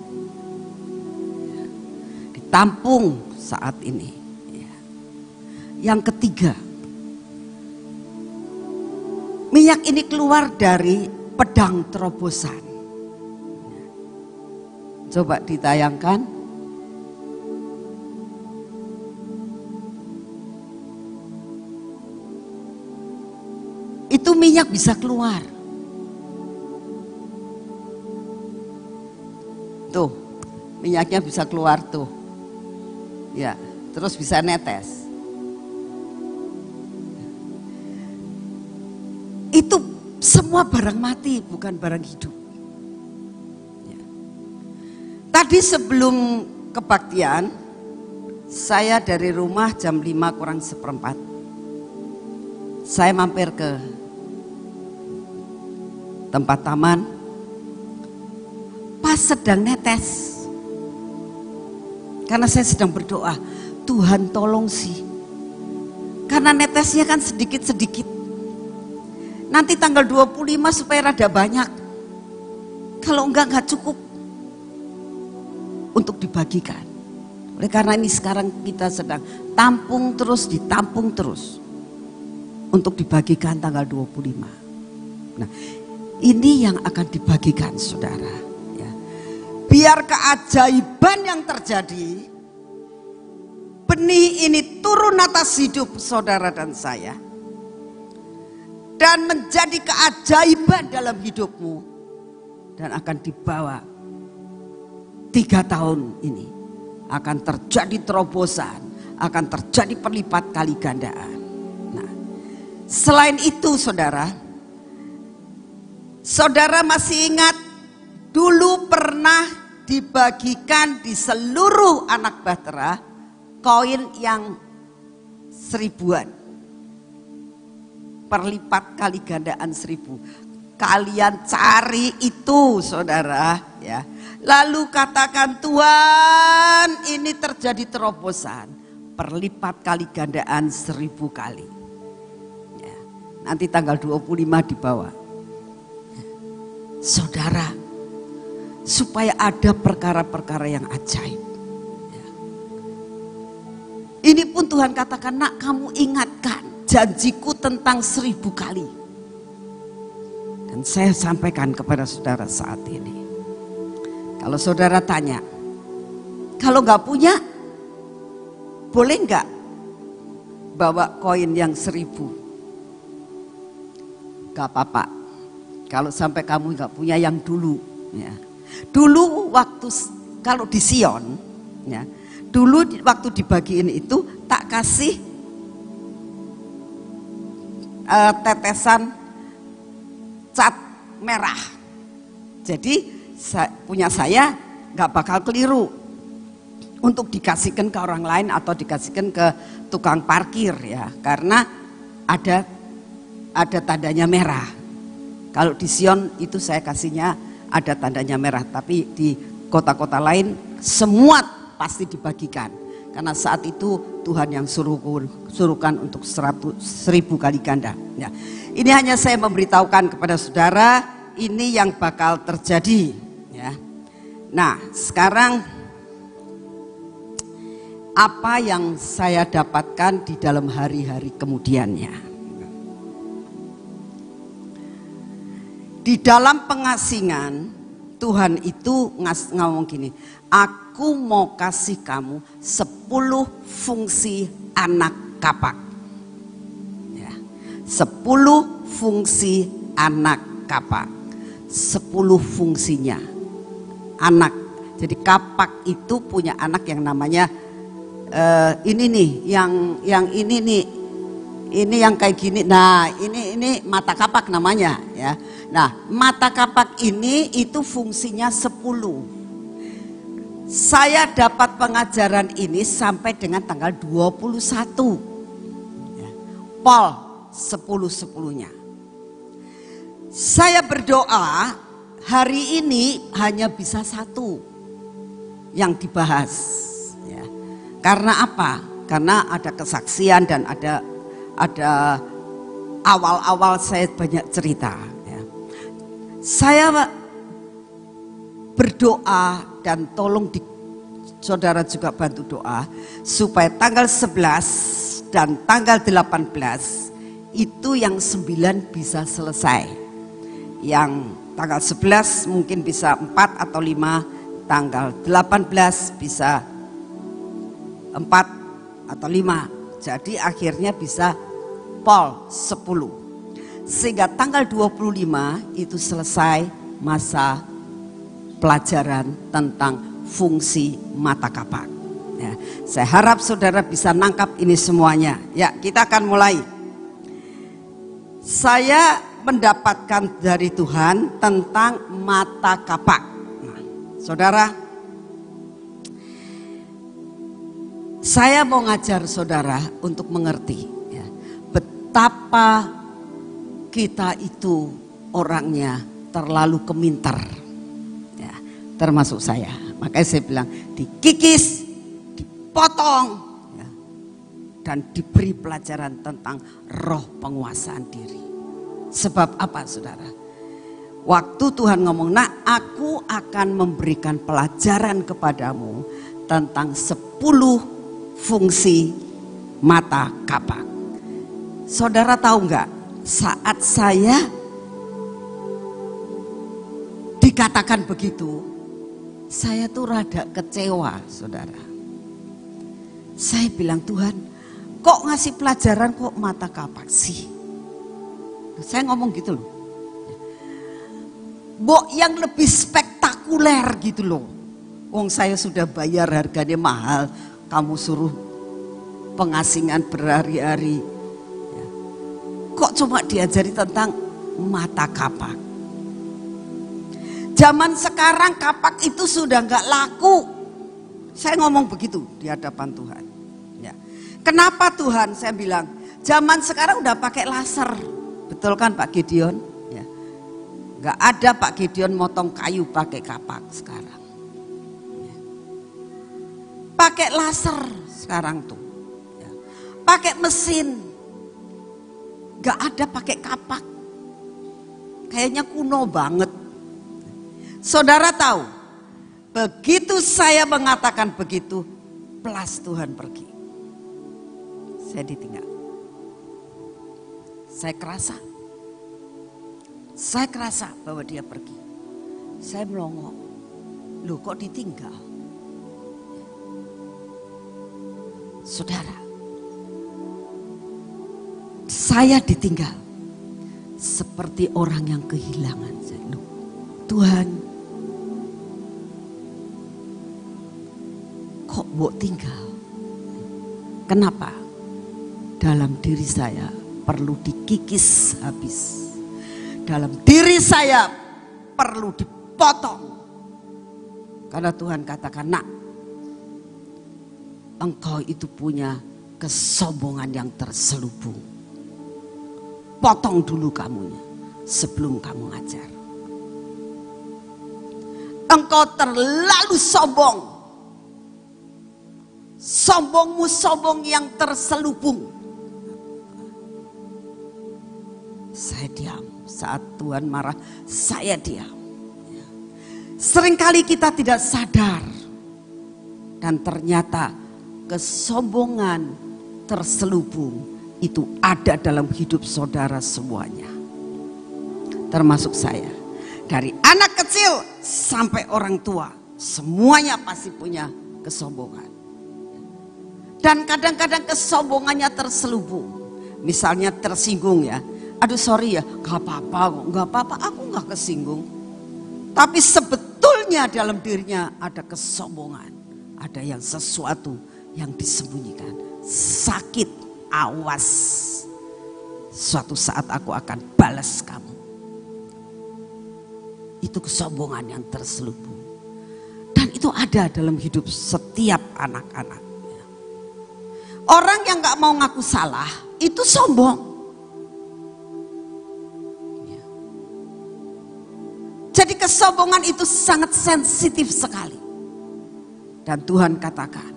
Ditampung saat ini. Yang ketiga. Minyak ini keluar dari pedang terobosan. Coba ditayangkan. Itu minyak bisa keluar. Tuh, minyaknya bisa keluar tuh. Ya, terus bisa netes. Itu semua barang mati, bukan barang hidup. Tadi sebelum kebaktian, saya dari rumah jam lima kurang seperempat. Saya mampir ke tempat taman. Pas sedang netes. Karena saya sedang berdoa, Tuhan tolong sih. Karena netesnya kan sedikit-sedikit. Nanti tanggal dua puluh lima supaya rada banyak. Kalau enggak, enggak cukup. untuk dibagikan. Oleh karena ini sekarang kita sedang tampung terus, ditampung terus untuk dibagikan tanggal dua puluh lima. Nah, ini yang akan dibagikan saudara. Ya. Biar keajaiban yang terjadi, benih ini turun atas hidup saudara dan saya, dan menjadi keajaiban dalam hidupmu, dan akan dibawa tiga tahun ini akan terjadi terobosan, akan terjadi perlipat kali gandaan. Nah, selain itu saudara, saudara masih ingat dulu pernah dibagikan di seluruh anak bahtera koin yang seribuan, perlipat kali gandaan seribu. Kalian cari itu saudara ya. Lalu katakan, Tuhan, ini terjadi terobosan, perlipat kali gandaan seribu kali ya. Nanti tanggal dua puluh lima di bawah ya. Saudara, supaya ada perkara-perkara yang ajaib ya. Ini pun Tuhan katakan, nak, kamu ingatkan janjiku tentang seribu kali. Dan saya sampaikan kepada saudara saat ini, kalau saudara tanya, kalau nggak punya, boleh nggak bawa koin yang seribu? Gak apa-apa. Kalau sampai kamu nggak punya yang dulu, ya. Dulu waktu kalau di Sion, ya, dulu waktu dibagiin itu tak kasih uh, tetesan cat merah. Jadi Sa punya saya nggak bakal keliru untuk dikasihkan ke orang lain atau dikasihkan ke tukang parkir ya, karena ada ada tandanya merah. Kalau di Sion itu saya kasihnya ada tandanya merah, tapi di kota-kota lain semua pasti dibagikan, karena saat itu Tuhan yang suruh suruhkan untuk seratus, seribu kali ganda ya. Ini hanya saya memberitahukan kepada saudara, ini yang bakal terjadi. Ya. Nah, sekarang apa yang saya dapatkan di dalam hari-hari kemudiannya? Di dalam pengasingan Tuhan itu ngas, ngomong gini, aku mau kasih kamu sepuluh fungsi anak kapak. Ya. Sepuluh fungsi anak kapak. Sepuluh fungsinya anak. Jadi kapak itu punya anak yang namanya uh, ini nih, yang yang ini nih, ini yang kayak gini. Nah, ini ini mata kapak namanya ya. Nah, mata kapak ini itu fungsinya sepuluh. Saya dapat pengajaran ini sampai dengan tanggal dua puluh satu. Ya. Pol sepuluh sepuluhnya. Saya berdoa hari ini hanya bisa satu yang dibahas ya. Karena apa? Karena ada kesaksian dan ada ada awal-awal saya banyak cerita ya. Saya berdoa dan tolong di, saudara juga bantu doa supaya tanggal sebelas dan tanggal delapan belas itu yang sembilan bisa selesai. Yang tanggal sebelas mungkin bisa empat atau lima, tanggal delapan belas bisa empat atau lima. Jadi akhirnya bisa pol sepuluh. Sehingga tanggal dua puluh lima itu selesai masa pelajaran tentang fungsi mata kapak. Ya, saya harap saudara bisa nangkap ini semuanya. Ya, kita akan mulai. Saya mendapatkan dari Tuhan tentang mata kapak. Nah, saudara, saya mau ngajar saudara untuk mengerti ya, betapa kita itu orangnya terlalu keminter ya, termasuk saya. Makanya saya bilang dikikis, dipotong ya, dan diberi pelajaran tentang roh penguasaan diri. Sebab apa saudara? Waktu Tuhan ngomong, nak aku akan memberikan pelajaran kepadamu tentang sepuluh fungsi mata kapak. Saudara tahu nggak, saat saya dikatakan begitu, saya tuh rada kecewa, saudara. Saya bilang, Tuhan, kok ngasih pelajaran kok mata kapak sih? Saya ngomong gitu loh. Bok yang lebih spektakuler gitu loh. Wong saya sudah bayar harganya mahal, kamu suruh pengasingan berhari-hari. Kok cuma diajari tentang mata kapak? Zaman sekarang kapak itu sudah nggak laku. Saya ngomong begitu di hadapan Tuhan. Ya. Kenapa Tuhan? Saya bilang, zaman sekarang udah pakai laser. Betul kan Pak Gideon? Ya. Nggak ada Pak Gideon motong kayu pakai kapak sekarang. Ya. Pakai laser sekarang tuh. Ya. Pakai mesin. Nggak ada pakai kapak. Kayaknya kuno banget. Saudara tahu, begitu saya mengatakan begitu, pelas Tuhan pergi. Saya ditinggal. Saya kerasa. Saya kerasa bahwa dia pergi. Saya melongo. Loh kok ditinggal? Saudara, saya ditinggal. Seperti orang yang kehilangan. Loh, Tuhan, kok Mbok tinggal? Kenapa? Dalam diri saya perlu dikikis habis. Dalam diri saya perlu dipotong. Karena Tuhan katakan, nak, engkau itu punya kesombongan yang terselubung. Potong dulu kamunya sebelum kamu ngajar. Engkau terlalu sombong. Sombongmu sombong yang terselubung. Saya diam. Saat Tuhan marah, saya diam. Seringkali kita tidak sadar. Dan ternyata kesombongan terselubung itu ada dalam hidup saudara semuanya. Termasuk saya. Dari anak kecil sampai orang tua, semuanya pasti punya kesombongan. Dan kadang-kadang kesombongannya terselubung. Misalnya tersinggung ya. Aduh sorry ya, gak apa-apa, gak apa-apa, aku gak kesinggung. Tapi sebetulnya dalam dirinya ada kesombongan. Ada yang sesuatu yang disembunyikan. Sakit, awas. Suatu saat aku akan balas kamu. Itu kesombongan yang terselubung. Dan itu ada dalam hidup setiap anak-anak. Orang yang gak mau ngaku salah, itu sombong. Jadi kesombongan itu sangat sensitif sekali. Dan Tuhan katakan,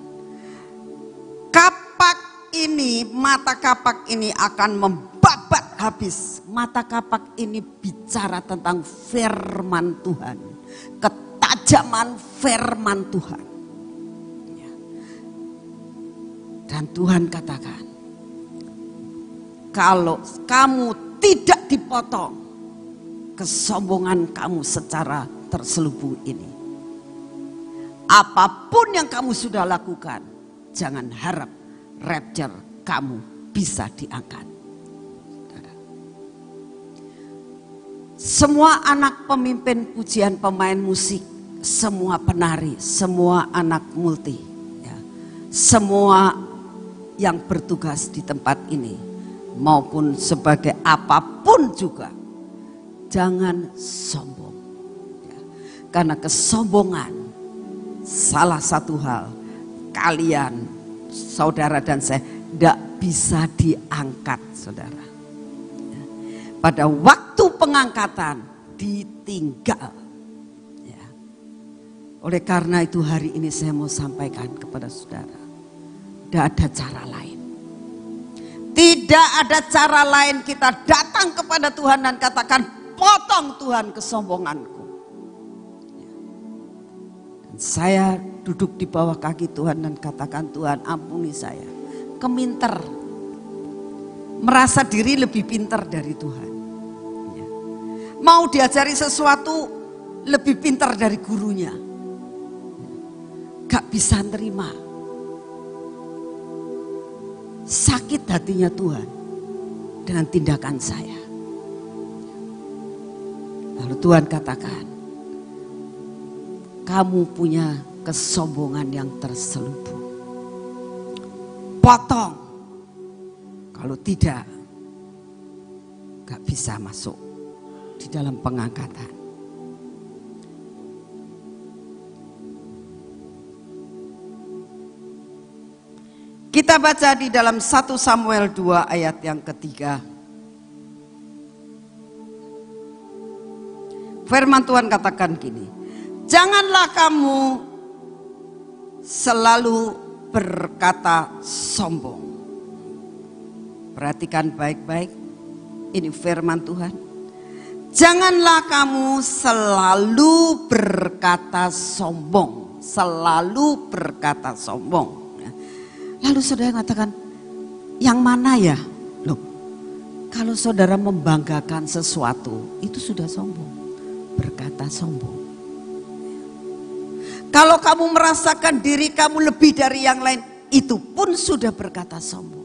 kapak ini, mata kapak ini akan membabat habis. Mata kapak ini bicara tentang firman Tuhan. Ketajaman firman Tuhan. Dan Tuhan katakan, kalau kamu tidak dipotong kesombongan kamu secara terselubung ini, apapun yang kamu sudah lakukan, jangan harap rapture kamu bisa diangkat. Semua anak pemimpin pujian, pemain musik, semua penari, semua anak multi, ya, semua yang bertugas di tempat ini, maupun sebagai apapun juga, jangan sombong. Ya, karena kesombongan salah satu hal, kalian, saudara dan saya, tidak bisa diangkat, saudara. Ya, pada waktu pengangkatan ditinggal. Ya. Oleh karena itu hari ini saya mau sampaikan kepada saudara, tidak ada cara lain. Tidak ada cara lain kita datang kepada Tuhan dan katakan, potong Tuhan kesombonganku. Dan saya duduk di bawah kaki Tuhan dan katakan, Tuhan ampuni saya. Keminter, merasa diri lebih pintar dari Tuhan. Mau diajari sesuatu lebih pintar dari gurunya. Gak bisa nerima. Sakit hatinya Tuhan dengan tindakan saya. Lalu Tuhan katakan, kamu punya kesombongan yang terselubung. Potong. Kalau tidak, gak bisa masuk di dalam pengangkatan. Kita baca di dalam satu Samuel dua ayat yang ketiga. Firman Tuhan katakan gini, janganlah kamu selalu berkata sombong. Perhatikan baik-baik, ini firman Tuhan. Janganlah kamu selalu berkata sombong, selalu berkata sombong. Lalu saudara katakan, yang mana ya? Loh, kalau saudara membanggakan sesuatu, itu sudah sombong. Berkata sombong. Kalau kamu merasakan diri kamu lebih dari yang lain, itu pun sudah berkata sombong.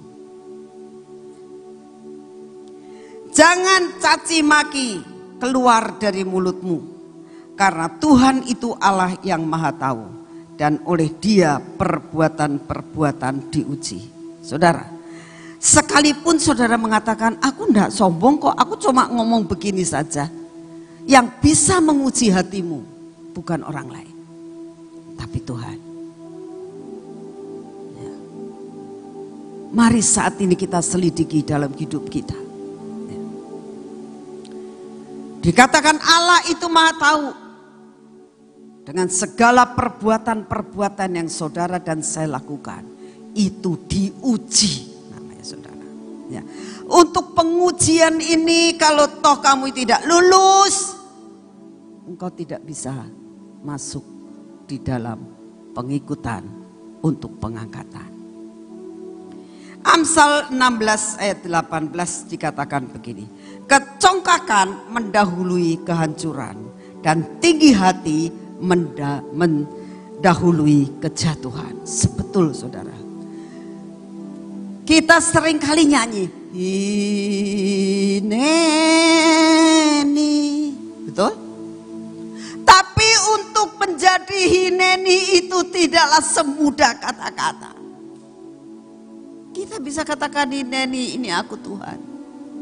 Jangan caci maki keluar dari mulutmu, karena Tuhan itu Allah yang Maha Tahu. Dan oleh Dia perbuatan-perbuatan diuji. Saudara, sekalipun saudara mengatakan, aku enggak sombong kok, aku cuma ngomong begini saja. Yang bisa menguji hatimu bukan orang lain, tapi Tuhan. Ya. Mari saat ini kita selidiki dalam hidup kita. Ya. Dikatakan Allah itu Maha Tahu. Dengan segala perbuatan-perbuatan yang saudara dan saya lakukan, itu diuji namanya saudara. Ya. Untuk pengujian ini, kalau toh kamu tidak lulus, engkau tidak bisa masuk di dalam pengikutan untuk pengangkatan. Amsal enam belas ayat delapan belas dikatakan begini, kecongkakan mendahului kehancuran dan tinggi hati mendahului kejatuhan. Sebetul saudara. Kita sering kali nyanyi hineni, betul? Tapi untuk menjadi hineni itu tidaklah semudah kata-kata. Kita bisa katakan hineni, ini aku Tuhan.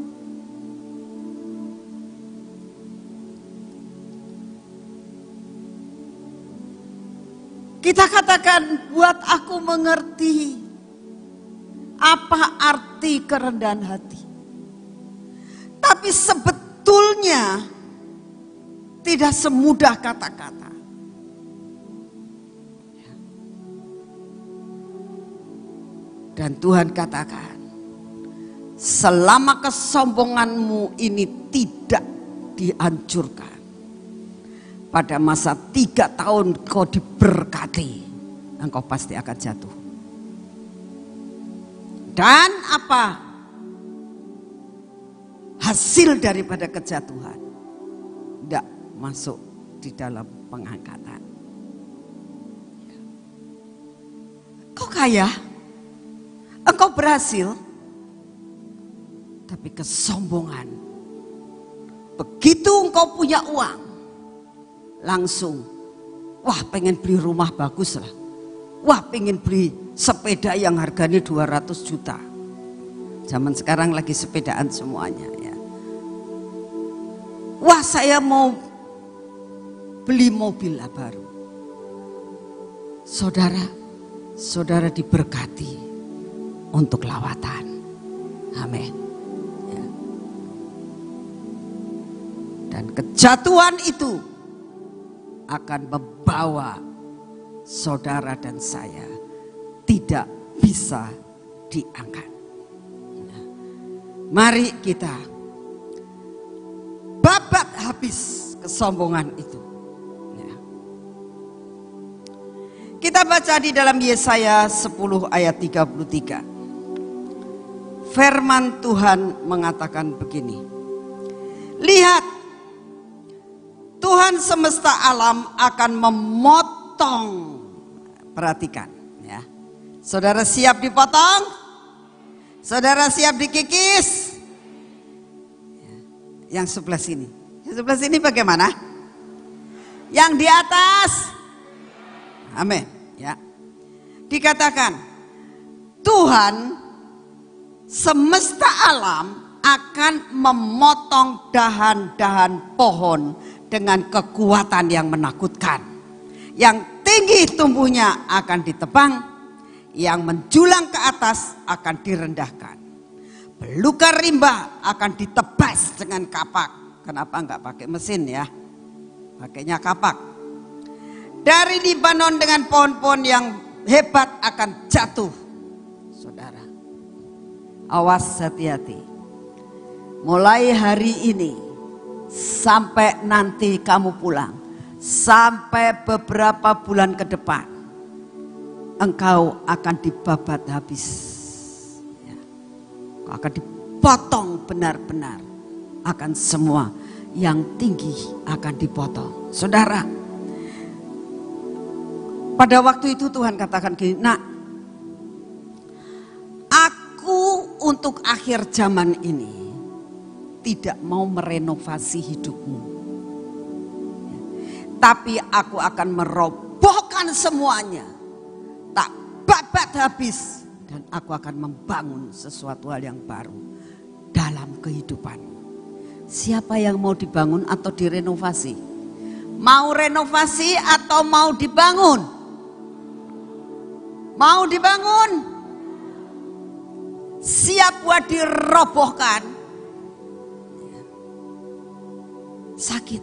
Kita katakan, buat aku mengerti apa arti kerendahan hati. Tapi sebetulnya tidak semudah kata-kata. Dan Tuhan katakan, selama kesombonganmu ini tidak dihancurkan, pada masa tiga tahun kau diberkati, engkau pasti akan jatuh. Dan apa hasil daripada kejatuhan? Tidak masuk di dalam pengangkatan. Kau kaya, engkau berhasil, tapi kesombongan. Begitu engkau punya uang, langsung, wah pengen beli rumah bagus lah. Wah pengen beli sepeda yang harganya dua ratus juta. Zaman sekarang lagi sepedaan semuanya ya. Wah saya mau beli mobil lah baru. Saudara, saudara diberkati untuk lawatan. Amin. Ya. Dan kejatuhan itu akan membawa saudara dan saya tidak bisa diangkat. Mari kita babat habis kesombongan itu. Ya. Kita baca di dalam Yesaya sepuluh ayat tiga puluh tiga. Firman Tuhan mengatakan begini. Lihat, Tuhan semesta alam akan memotong. Perhatikan ya. Saudara siap dipotong? Saudara siap dikikis? Yang sebelah sini. Yang sebelah sini bagaimana? Yang di atas? Amin. Ya. Dikatakan Tuhan semesta alam akan memotong dahan-dahan pohon dengan kekuatan yang menakutkan. Yang tinggi tumbuhnya akan ditebang, yang menjulang ke atas akan direndahkan. Belukar rimba akan ditebas dengan kapak. Kenapa enggak pakai mesin ya? Pakainya kapak. Dari Libanon dengan pohon-pohon yang hebat akan jatuh. Saudara, awas, hati-hati. Mulai hari ini sampai nanti kamu pulang, sampai beberapa bulan ke depan, engkau akan dibabat habis. Ya. Engkau akan dipotong benar-benar. Akan semua yang tinggi akan dipotong. Saudara, pada waktu itu Tuhan katakan gini, nak, aku untuk akhir zaman ini tidak mau merenovasi hidupmu. Tapi aku akan merobohkan semuanya. Tak babat habis. Dan aku akan membangun sesuatu hal yang baru dalam kehidupanmu. Siapa yang mau dibangun atau direnovasi? Mau renovasi atau mau dibangun? Mau dibangun? Siap buat dirobohkan? Sakit.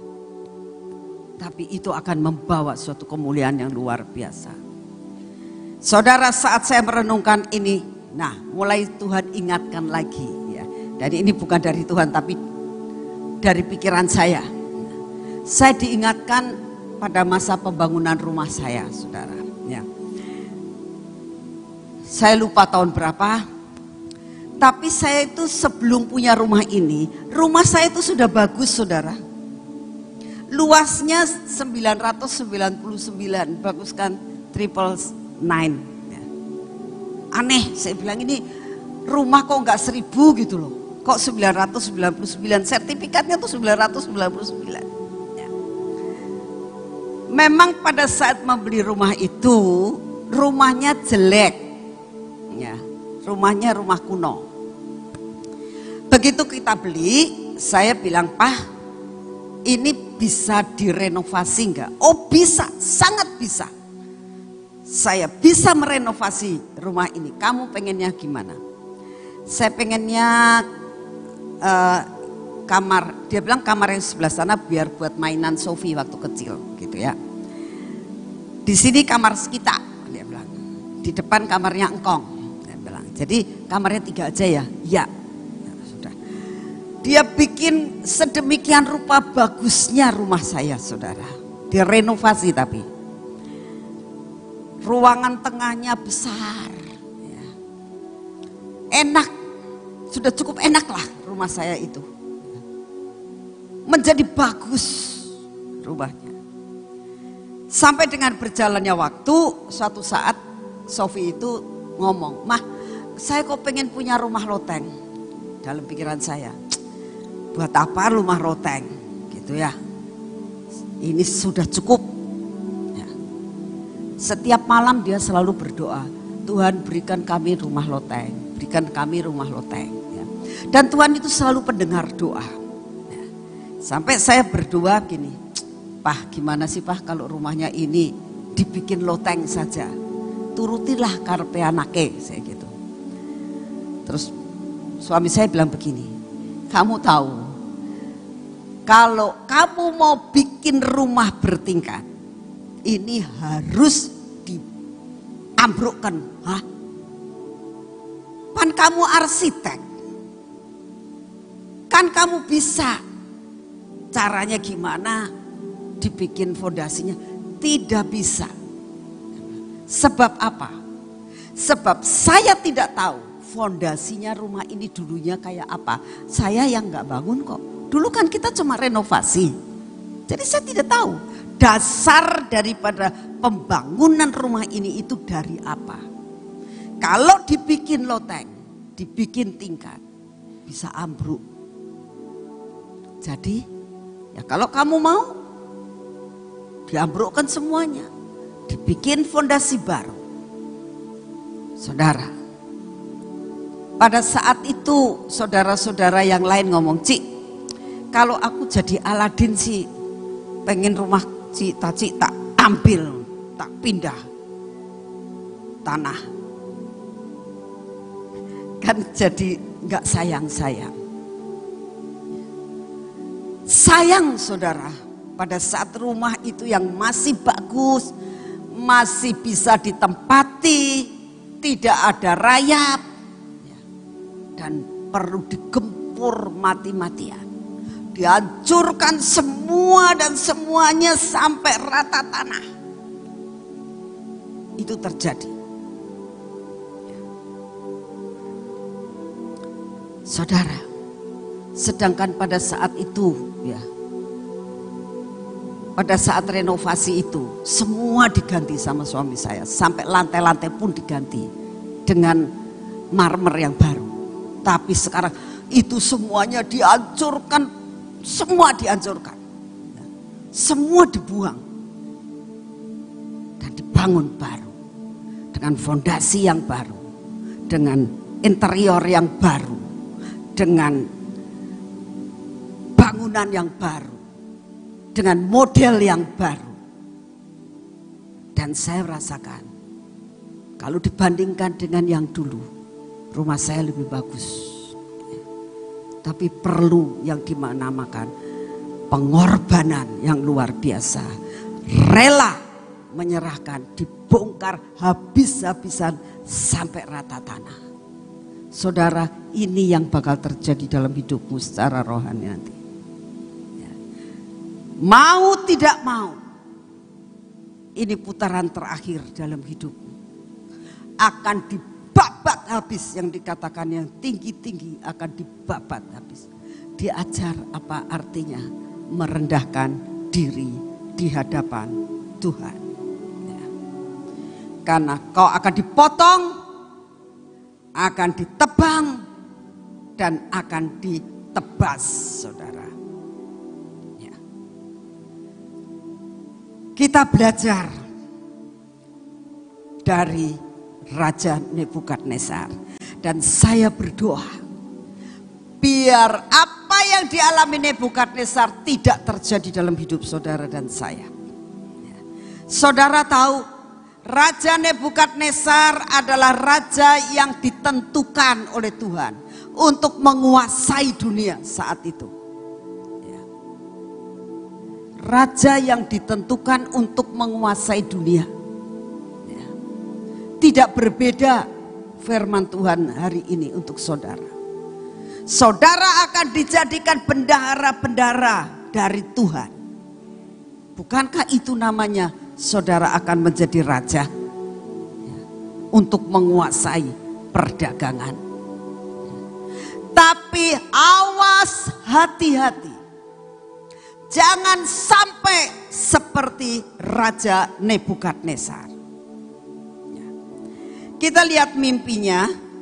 Tapi itu akan membawa suatu kemuliaan yang luar biasa. Saudara, saat saya merenungkan ini, nah mulai Tuhan ingatkan lagi ya. Dan ini bukan dari Tuhan tapi dari pikiran saya. Saya diingatkan pada masa pembangunan rumah saya, saudara. Ya. Saya lupa tahun berapa. Tapi saya itu sebelum punya rumah ini, rumah saya itu sudah bagus, saudara. Luasnya sembilan ratus sembilan puluh sembilan, bagus kan? Triple nine. Ya. Aneh, saya bilang ini rumah kok nggak seribu gitu loh. Kok sembilan ratus sembilan puluh sembilan, sertifikatnya tuh sembilan ratus sembilan puluh sembilan. Ya. Memang pada saat membeli rumah itu, rumahnya jelek. Ya, rumahnya rumah kuno. Begitu kita beli, saya bilang, Pak, ini bisa direnovasi enggak? Oh bisa, sangat bisa. Saya bisa merenovasi rumah ini. Kamu pengennya gimana? Saya pengennya uh, kamar, dia bilang kamar yang sebelah sana biar buat mainan Sofi waktu kecil gitu ya. Di sini kamar kita, dia bilang. Di depan kamarnya engkong, dia bilang. Jadi kamarnya tiga aja ya? Ya. Dia bikin sedemikian rupa bagusnya rumah saya, saudara. Direnovasi tapi. Ruangan tengahnya besar. Ya. Enak. Sudah cukup enak lah rumah saya itu. Menjadi bagus rumahnya. Sampai dengan berjalannya waktu, suatu saat Sofi itu ngomong, Mah, saya kok pengen punya rumah loteng. Dalam pikiran saya. Buat apa rumah loteng gitu ya. Ini sudah cukup ya. Setiap malam dia selalu berdoa, Tuhan berikan kami rumah loteng, berikan kami rumah loteng ya. Dan Tuhan itu selalu pendengar doa ya. Sampai saya berdoa gini, Pak gimana sih Pak kalau rumahnya ini dibikin loteng saja, turutilah karepe anake, saya gitu. Terus suami saya bilang begini, kamu tahu kalau kamu mau bikin rumah bertingkat, ini harus diambrukkan. Hah? Pan kamu arsitek, kan kamu bisa caranya gimana dibikin fondasinya. Tidak bisa. Sebab apa? Sebab saya tidak tahu fondasinya rumah ini dulunya kayak apa. Saya yang nggak bangun kok. Dulu kan kita cuma renovasi. Jadi saya tidak tahu dasar daripada pembangunan rumah ini itu dari apa. Kalau dibikin loteng, dibikin tingkat, bisa ambruk. Jadi ya kalau kamu mau, diambrukkan semuanya, dibikin fondasi baru. Saudara, pada saat itu saudara-saudara yang lain ngomong, Cik, kalau aku jadi Aladin sih, pengen rumah Cik, Cik tak ambil, tak pindah tanah. Kan jadi nggak sayang-sayang. Sayang saudara, pada saat rumah itu yang masih bagus, masih bisa ditempati, tidak ada rayap, dan perlu digempur mati-matian, dihancurkan semua dan semuanya sampai rata tanah. Itu terjadi. Saudara, sedangkan pada saat itu ya, pada saat renovasi itu semua diganti sama suami saya, sampai lantai-lantai pun diganti dengan marmer yang baru. Tapi sekarang itu semuanya dihancurkan, semua dihancurkan, semua dibuang dan dibangun baru dengan fondasi yang baru, dengan interior yang baru, dengan bangunan yang baru, dengan model yang baru. Dan saya rasakan kalau dibandingkan dengan yang dulu, rumah saya lebih bagus. Tapi perlu yang dinamakan pengorbanan yang luar biasa. Rela menyerahkan, dibongkar habis-habisan sampai rata tanah. Saudara, ini yang bakal terjadi dalam hidupmu secara rohani nanti. Mau tidak mau, ini putaran terakhir dalam hidupmu. Akan dibabat habis, yang dikatakan yang tinggi-tinggi akan dibabat habis. Diajar apa artinya merendahkan diri di hadapan Tuhan. Ya. Karena kau akan dipotong, akan ditebang, dan akan ditebas, saudara. Kita belajar dari Raja Nebukadnezar, dan saya berdoa biar apa yang dialami Nebukadnezar tidak terjadi dalam hidup saudara dan saya. Saudara tahu Raja Nebukadnezar adalah raja yang ditentukan oleh Tuhan untuk menguasai dunia saat itu. Raja yang ditentukan untuk menguasai dunia. Ya. Tidak berbeda firman Tuhan hari ini untuk saudara. Saudara akan dijadikan bendahara-bendahara dari Tuhan. Bukankah itu namanya saudara akan menjadi raja? Ya. Untuk menguasai perdagangan. Tapi awas, hati-hati. Jangan sampai seperti Raja Nebukadnezar. Kita lihat mimpinya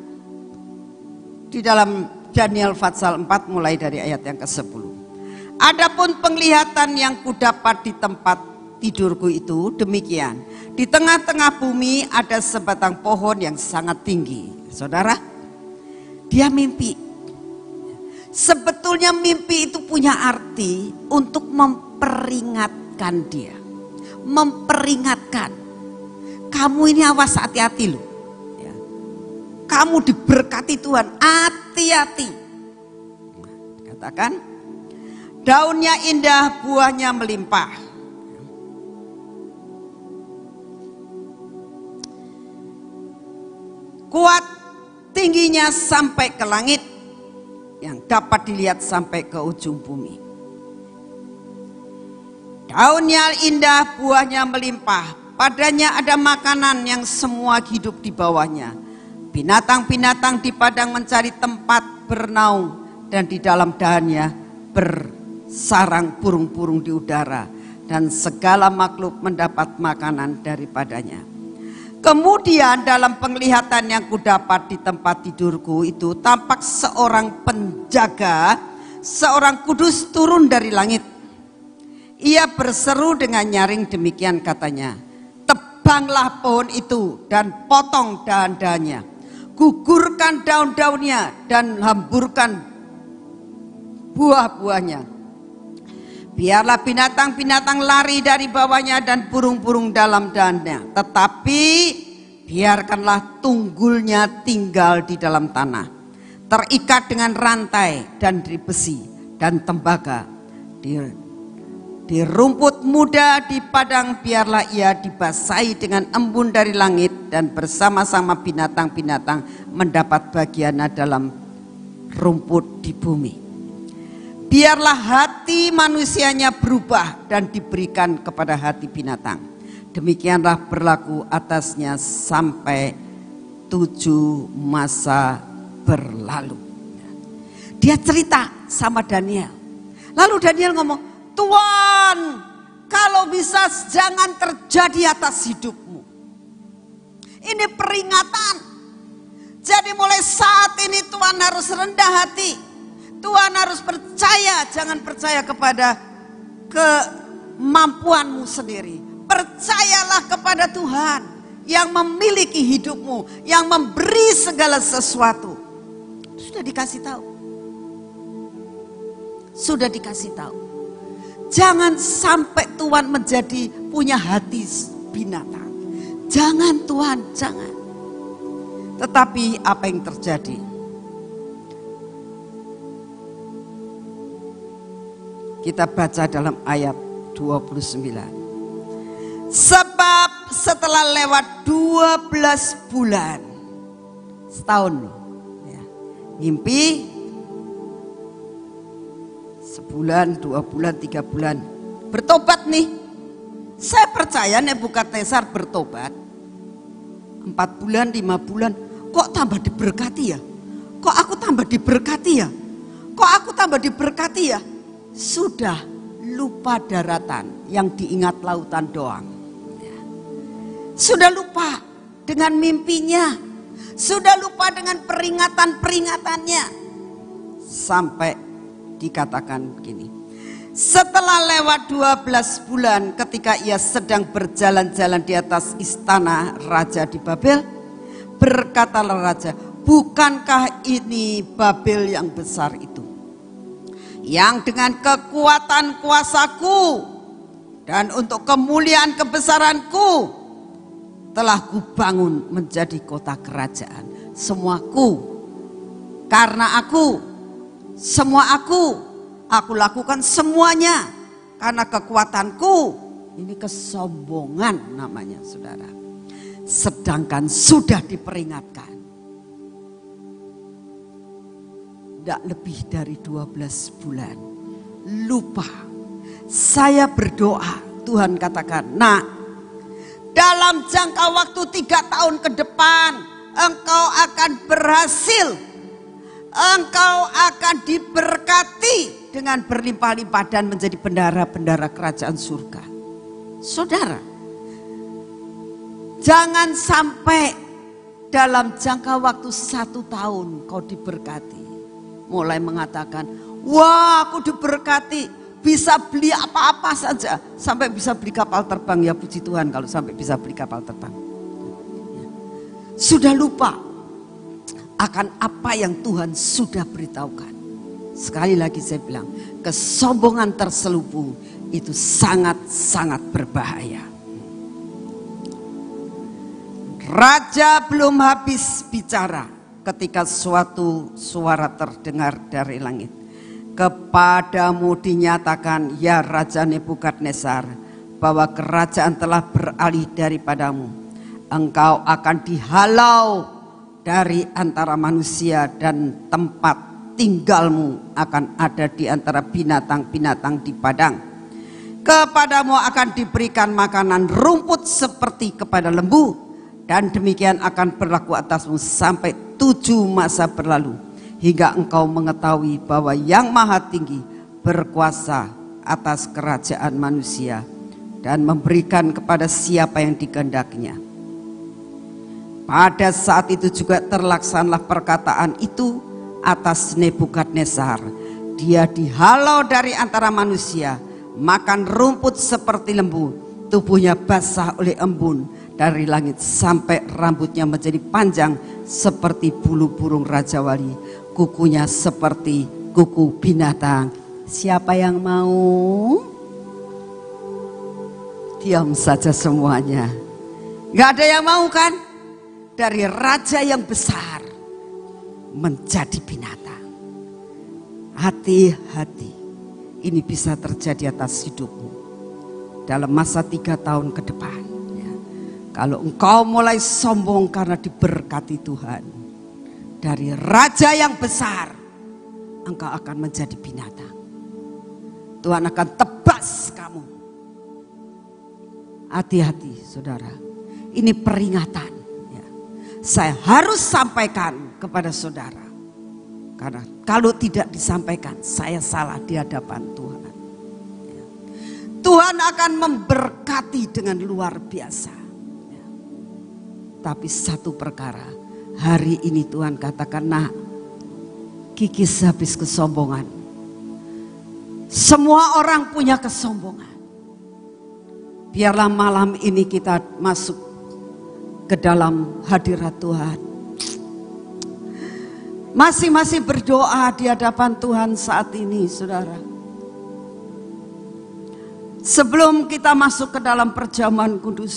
di dalam Daniel pasal empat mulai dari ayat yang kesepuluh. Adapun penglihatan yang kudapat di tempat tidurku itu demikian. Di tengah-tengah bumi ada sebatang pohon yang sangat tinggi. Saudara, dia mimpi. Sebetulnya mimpi itu punya arti untuk memperingatkan dia. Memperingatkan. Kamu ini awas, hati-hati loh. Ya. Kamu diberkati Tuhan, hati-hati. Katakan, daunnya indah, buahnya melimpah. Kuat tingginya sampai ke langit, yang dapat dilihat sampai ke ujung bumi. Daunnya indah, buahnya melimpah. Padanya ada makanan yang semua hidup di bawahnya. Binatang-binatang di padang mencari tempat bernaung, dan di dalam dahannya bersarang burung-burung di udara, dan segala makhluk mendapat makanan daripadanya. Kemudian dalam penglihatan yang kudapat di tempat tidurku itu, tampak seorang penjaga, seorang kudus turun dari langit. Ia berseru dengan nyaring, demikian katanya, tebanglah pohon itu dan potong dahan-dahannya, gugurkan daun-daunnya dan hamburkan buah-buahnya. Biarlah binatang-binatang lari dari bawahnya dan burung-burung dalam dahannya, tetapi biarkanlah tunggulnya tinggal di dalam tanah, terikat dengan rantai dan dari besi dan tembaga. Di Di rumput muda di padang biarlah ia dibasahi dengan embun dari langit, dan bersama-sama binatang-binatang mendapat bagiannya dalam rumput di bumi. Biarlah hati manusianya berubah dan diberikan kepada hati binatang. Demikianlah berlaku atasnya sampai tujuh masa berlalu. Dia cerita sama Daniel. Lalu Daniel ngomong, Tuhan, kalau bisa jangan terjadi atas hidupmu. Ini peringatan. Jadi mulai saat ini Tuhan harus rendah hati. Tuhan harus percaya, jangan percaya kepada kemampuanmu sendiri. Percayalah kepada Tuhan yang memiliki hidupmu, yang memberi segala sesuatu. Sudah dikasih tahu. Sudah dikasih tahu. Jangan sampai Tuhan menjadi punya hati binatang. Jangan Tuhan, jangan. Tetapi apa yang terjadi? Kita baca dalam ayat dua puluh sembilan. Sebab setelah lewat dua belas bulan, setahun loh, ya, mimpi sebulan, dua bulan, tiga bulan, bertobat nih. Saya percaya Nebukadnezar bertobat. Empat bulan, lima bulan, kok tambah diberkati ya? Kok aku tambah diberkati ya? Kok aku tambah diberkati ya? Sudah lupa daratan, yang diingat lautan doang. Ya. Sudah lupa dengan mimpinya, sudah lupa dengan peringatan-peringatannya, sampai dikatakan begini. Setelah lewat dua belas bulan, ketika ia sedang berjalan-jalan di atas istana raja di Babel, berkatalah raja, bukankah ini Babel yang besar itu, yang dengan kekuatan kuasaku dan untuk kemuliaan kebesaranku telah kubangun menjadi kota kerajaan. Semuaku, karena aku, semua aku, aku lakukan semuanya karena kekuatanku. Ini kesombongan namanya, saudara. Sedangkan sudah diperingatkan. Tidak lebih dari dua belas bulan. Lupa. Saya berdoa, Tuhan katakan, nah, dalam jangka waktu tiga tahun ke depan, engkau akan berhasil. Engkau akan diberkati dengan berlimpah-limpah dan menjadi bendahara-bendahara kerajaan surga. Saudara, jangan sampai dalam jangka waktu satu tahun kau diberkati. Mulai mengatakan, wah aku diberkati, bisa beli apa-apa saja. Sampai bisa beli kapal terbang, ya puji Tuhan kalau sampai bisa beli kapal terbang. Sudah lupa akan apa yang Tuhan sudah beritahukan. Sekali lagi saya bilang, kesombongan terselubung itu sangat-sangat berbahaya. Raja belum habis bicara ketika suatu suara terdengar dari langit. Kepadamu dinyatakan, ya Raja Nebukadnezar, bahwa kerajaan telah beralih daripadamu. Engkau akan dihalau dari antara manusia dan tempat tinggalmu akan ada di antara binatang-binatang di padang. Kepadamu akan diberikan makanan rumput seperti kepada lembu, dan demikian akan berlaku atasmu sampai tujuh masa berlalu, hingga engkau mengetahui bahwa Yang Maha Tinggi berkuasa atas kerajaan manusia dan memberikan kepada siapa yang dikehendakinya. Pada saat itu juga terlaksanalah perkataan itu atas Nebukadnezar. Dia dihalau dari antara manusia, makan rumput seperti lembu, tubuhnya basah oleh embun dari langit sampai rambutnya menjadi panjang seperti bulu burung Raja Wali, kukunya seperti kuku binatang. Siapa yang mau? Diam saja semuanya. Gak ada yang mau kan? Dari raja yang besar menjadi binatang. Hati-hati, ini bisa terjadi atas hidupmu dalam masa tiga tahun ke depan. Ya. Kalau engkau mulai sombong karena diberkati Tuhan, dari raja yang besar, engkau akan menjadi binatang. Tuhan akan tebas kamu. Hati-hati saudara, ini peringatan. Ya. Saya harus sampaikan kepada saudara. Karena kalau tidak disampaikan, saya salah di hadapan Tuhan. Ya. Tuhan akan memberkati dengan luar biasa. Ya. Tapi satu perkara, hari ini Tuhan katakan, nak, kikis habis kesombongan. Semua orang punya kesombongan. Biarlah malam ini kita masuk ke dalam hadirat Tuhan. Masing-masing berdoa di hadapan Tuhan saat ini, saudara. Sebelum kita masuk ke dalam perjamuan kudus,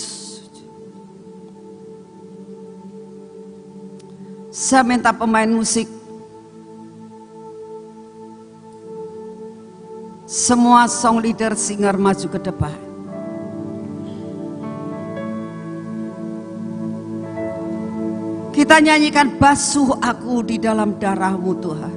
saya minta pemain musik, semua song leader, singer maju ke depan. Kita nyanyikan basuh aku di dalam darah-Mu Tuhan.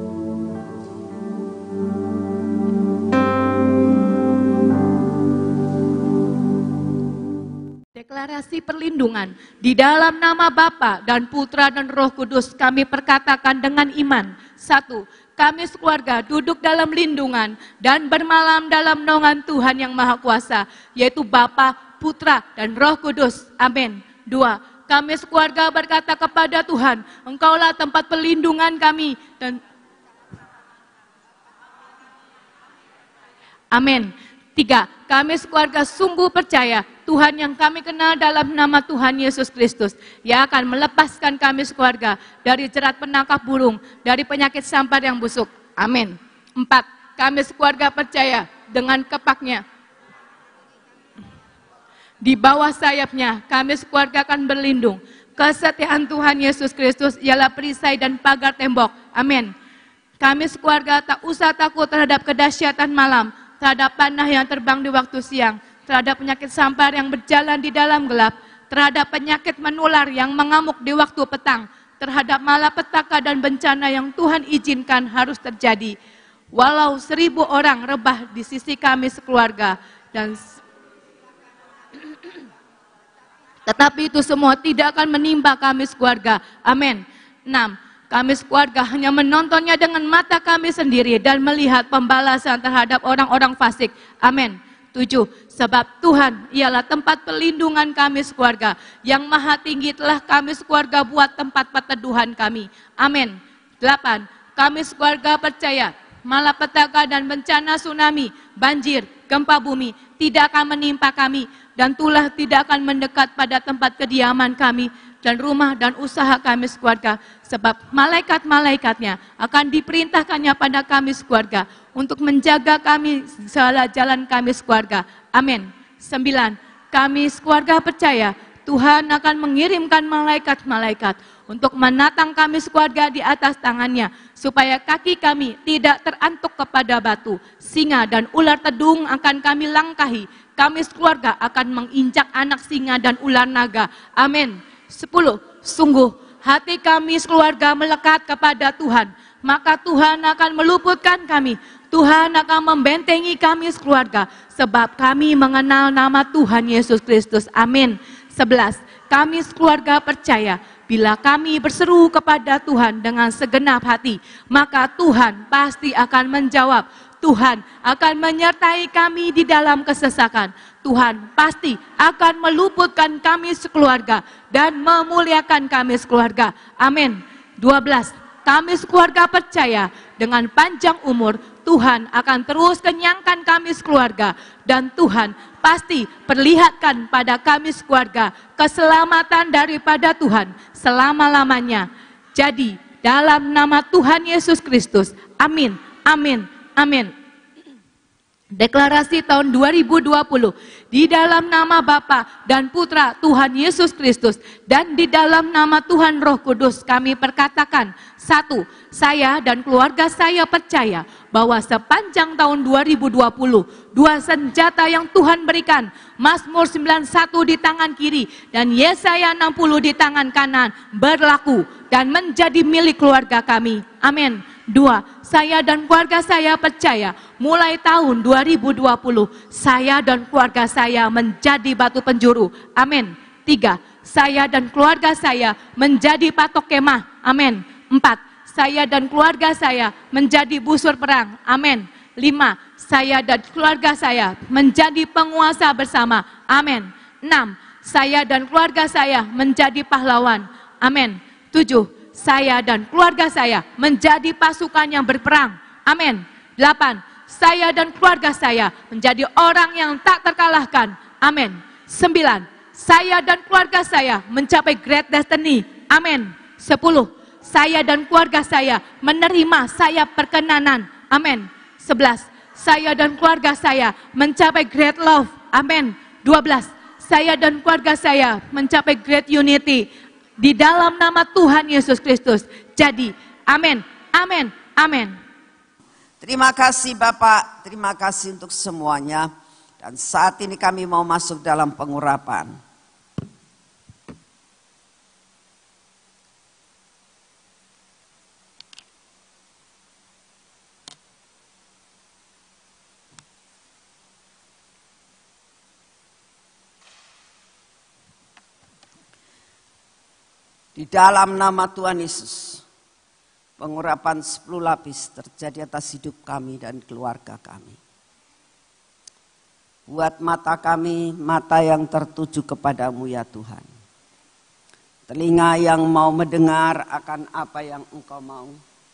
Deklarasi perlindungan di dalam nama Bapa dan Putra dan Roh Kudus kami perkatakan dengan iman. Satu, kami sekeluarga duduk dalam lindungan dan bermalam dalam naungan Tuhan yang Maha Kuasa, yaitu Bapa, Putra dan Roh Kudus. Amin. Dua, kami sekeluarga berkata kepada Tuhan, Engkaulah tempat perlindungan kami. Dan amin. Tiga, kami sekeluarga sungguh percaya Tuhan yang kami kenal dalam nama Tuhan Yesus Kristus, yang akan melepaskan kami sekeluarga dari jerat penangkap burung, dari penyakit sampar yang busuk. Amin. Empat, kami sekeluarga percaya dengan kepaknya, di bawah sayapnya kami sekeluarga akan berlindung. Kesetiaan Tuhan Yesus Kristus ialah perisai dan pagar tembok. Amin. Kami sekeluarga tak usah takut terhadap kedahsyatan malam, terhadap panah yang terbang di waktu siang, terhadap penyakit sampar yang berjalan di dalam gelap, terhadap penyakit menular yang mengamuk di waktu petang, terhadap malapetaka dan bencana yang Tuhan izinkan harus terjadi. Walau seribu orang rebah di sisi kami sekeluarga, dan tetapi itu semua tidak akan menimpa kami sekeluarga. Amin. Enam, kami sekeluarga hanya menontonnya dengan mata kami sendiri dan melihat pembalasan terhadap orang-orang fasik. Amin. Tujuh, sebab Tuhan ialah tempat perlindungan kami sekeluarga. Yang Maha Tinggi telah kami sekeluarga buat tempat perteduhan kami. Amin. Delapan, kami sekeluarga percaya malapetaka dan bencana tsunami, banjir, gempa bumi tidak akan menimpa kami, dan tulah tidak akan mendekat pada tempat kediaman kami dan rumah dan usaha kami sekeluarga, sebab malaikat-malaikatnya akan diperintahkannya pada kami sekeluarga untuk menjaga kami segala jalan kami sekeluarga. Amin. Sembilan, kami sekeluarga percaya Tuhan akan mengirimkan malaikat-malaikat untuk menatang kami sekeluarga di atas tangannya, supaya kaki kami tidak terantuk kepada batu, singa dan ular tedung akan kami langkahi. Kami sekeluarga akan menginjak anak singa dan ular naga. Amin. Sepuluh, sungguh hati kami sekeluarga melekat kepada Tuhan, maka Tuhan akan meluputkan kami. Tuhan akan membentengi kami sekeluarga, sebab kami mengenal nama Tuhan Yesus Kristus. Amin. sebelas. Kami sekeluarga percaya, bila kami berseru kepada Tuhan dengan segenap hati, maka Tuhan pasti akan menjawab. Tuhan akan menyertai kami di dalam kesesakan. Tuhan pasti akan meluputkan kami sekeluarga dan memuliakan kami sekeluarga. Amin. dua belas. Kami sekeluarga percaya dengan panjang umur Tuhan akan terus kenyangkan kami sekeluarga, dan Tuhan pasti perlihatkan pada kami sekeluarga keselamatan daripada Tuhan selama-lamanya. Jadi dalam nama Tuhan Yesus Kristus, amin, amin, amin. Deklarasi tahun dua ribu dua puluh, di dalam nama Bapa dan Putra Tuhan Yesus Kristus dan di dalam nama Tuhan Roh Kudus kami perkatakan, satu, saya dan keluarga saya percaya bahwa sepanjang tahun dua ribu dua puluh, dua senjata yang Tuhan berikan, Mazmur sembilan puluh satu di tangan kiri dan Yesaya enam puluh di tangan kanan, berlaku dan menjadi milik keluarga kami. Amin. Dua, saya dan keluarga saya percaya mulai tahun dua ribu dua puluh saya dan keluarga saya menjadi batu penjuru. Amin. Tiga, saya dan keluarga saya menjadi patok kemah. Amin. Empat, saya dan keluarga saya menjadi busur perang. Amin. Lima, saya dan keluarga saya menjadi penguasa bersama. Amin. Enam, saya dan keluarga saya menjadi pahlawan. Amin. Tujuh, saya dan keluarga saya menjadi pasukan yang berperang. Amin. Delapan, saya dan keluarga saya menjadi orang yang tak terkalahkan. Amin. Sembilan, saya dan keluarga saya mencapai great destiny. Amin. Sepuluh, saya dan keluarga saya menerima sayap perkenanan. Amin. Sebelas, saya dan keluarga saya mencapai great love. Amin. Dua belas, saya dan keluarga saya mencapai great unity. Di dalam nama Tuhan Yesus Kristus. Jadi, amin, amin, amin. Terima kasih Bapak, terima kasih untuk semuanya. Dan saat ini kami mau masuk dalam pengurapan. Di dalam nama Tuhan Yesus, pengurapan sepuluh lapis terjadi atas hidup kami dan keluarga kami. Buat mata kami, mata yang tertuju kepadamu ya Tuhan. Telinga yang mau mendengar akan apa yang Engkau mau.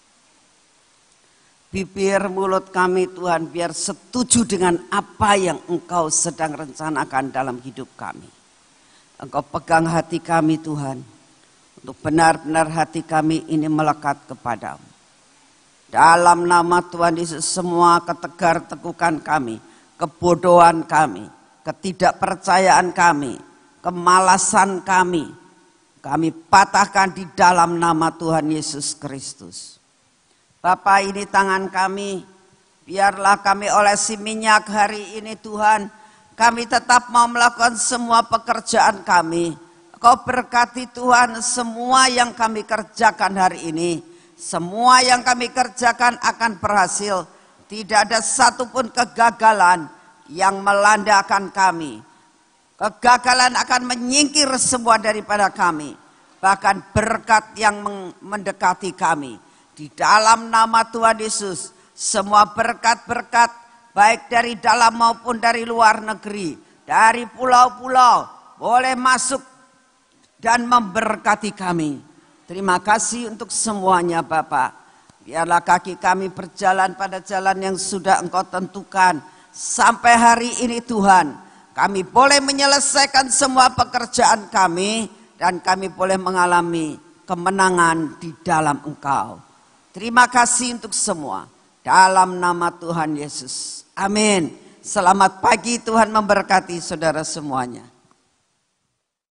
Bibir mulut kami Tuhan biar setuju dengan apa yang Engkau sedang rencanakan dalam hidup kami. Engkau pegang hati kami Tuhan. Untuk benar-benar hati kami ini melekat kepadamu. Dalam nama Tuhan Yesus, semua ketegar-tegukan kami, kebodohan kami, ketidakpercayaan kami, kemalasan kami, kami patahkan di dalam nama Tuhan Yesus Kristus. Bapa, ini tangan kami, biarlah kami olesi minyak hari ini Tuhan. Kami tetap mau melakukan semua pekerjaan kami. Kau berkati Tuhan semua yang kami kerjakan hari ini. Semua yang kami kerjakan akan berhasil. Tidak ada satupun kegagalan yang melandakan kami. Kegagalan akan menyingkir semua daripada kami. Bahkan berkat yang mendekati kami. Di dalam nama Tuhan Yesus, semua berkat-berkat baik dari dalam maupun dari luar negeri, dari pulau-pulau, boleh masuk dan memberkati kami. Terima kasih untuk semuanya Bapak. Biarlah kaki kami berjalan pada jalan yang sudah Engkau tentukan. Sampai hari ini Tuhan, kami boleh menyelesaikan semua pekerjaan kami. Dan kami boleh mengalami kemenangan di dalam Engkau. Terima kasih untuk semua. Dalam nama Tuhan Yesus. Amin. Selamat pagi, Tuhan memberkati saudara semuanya.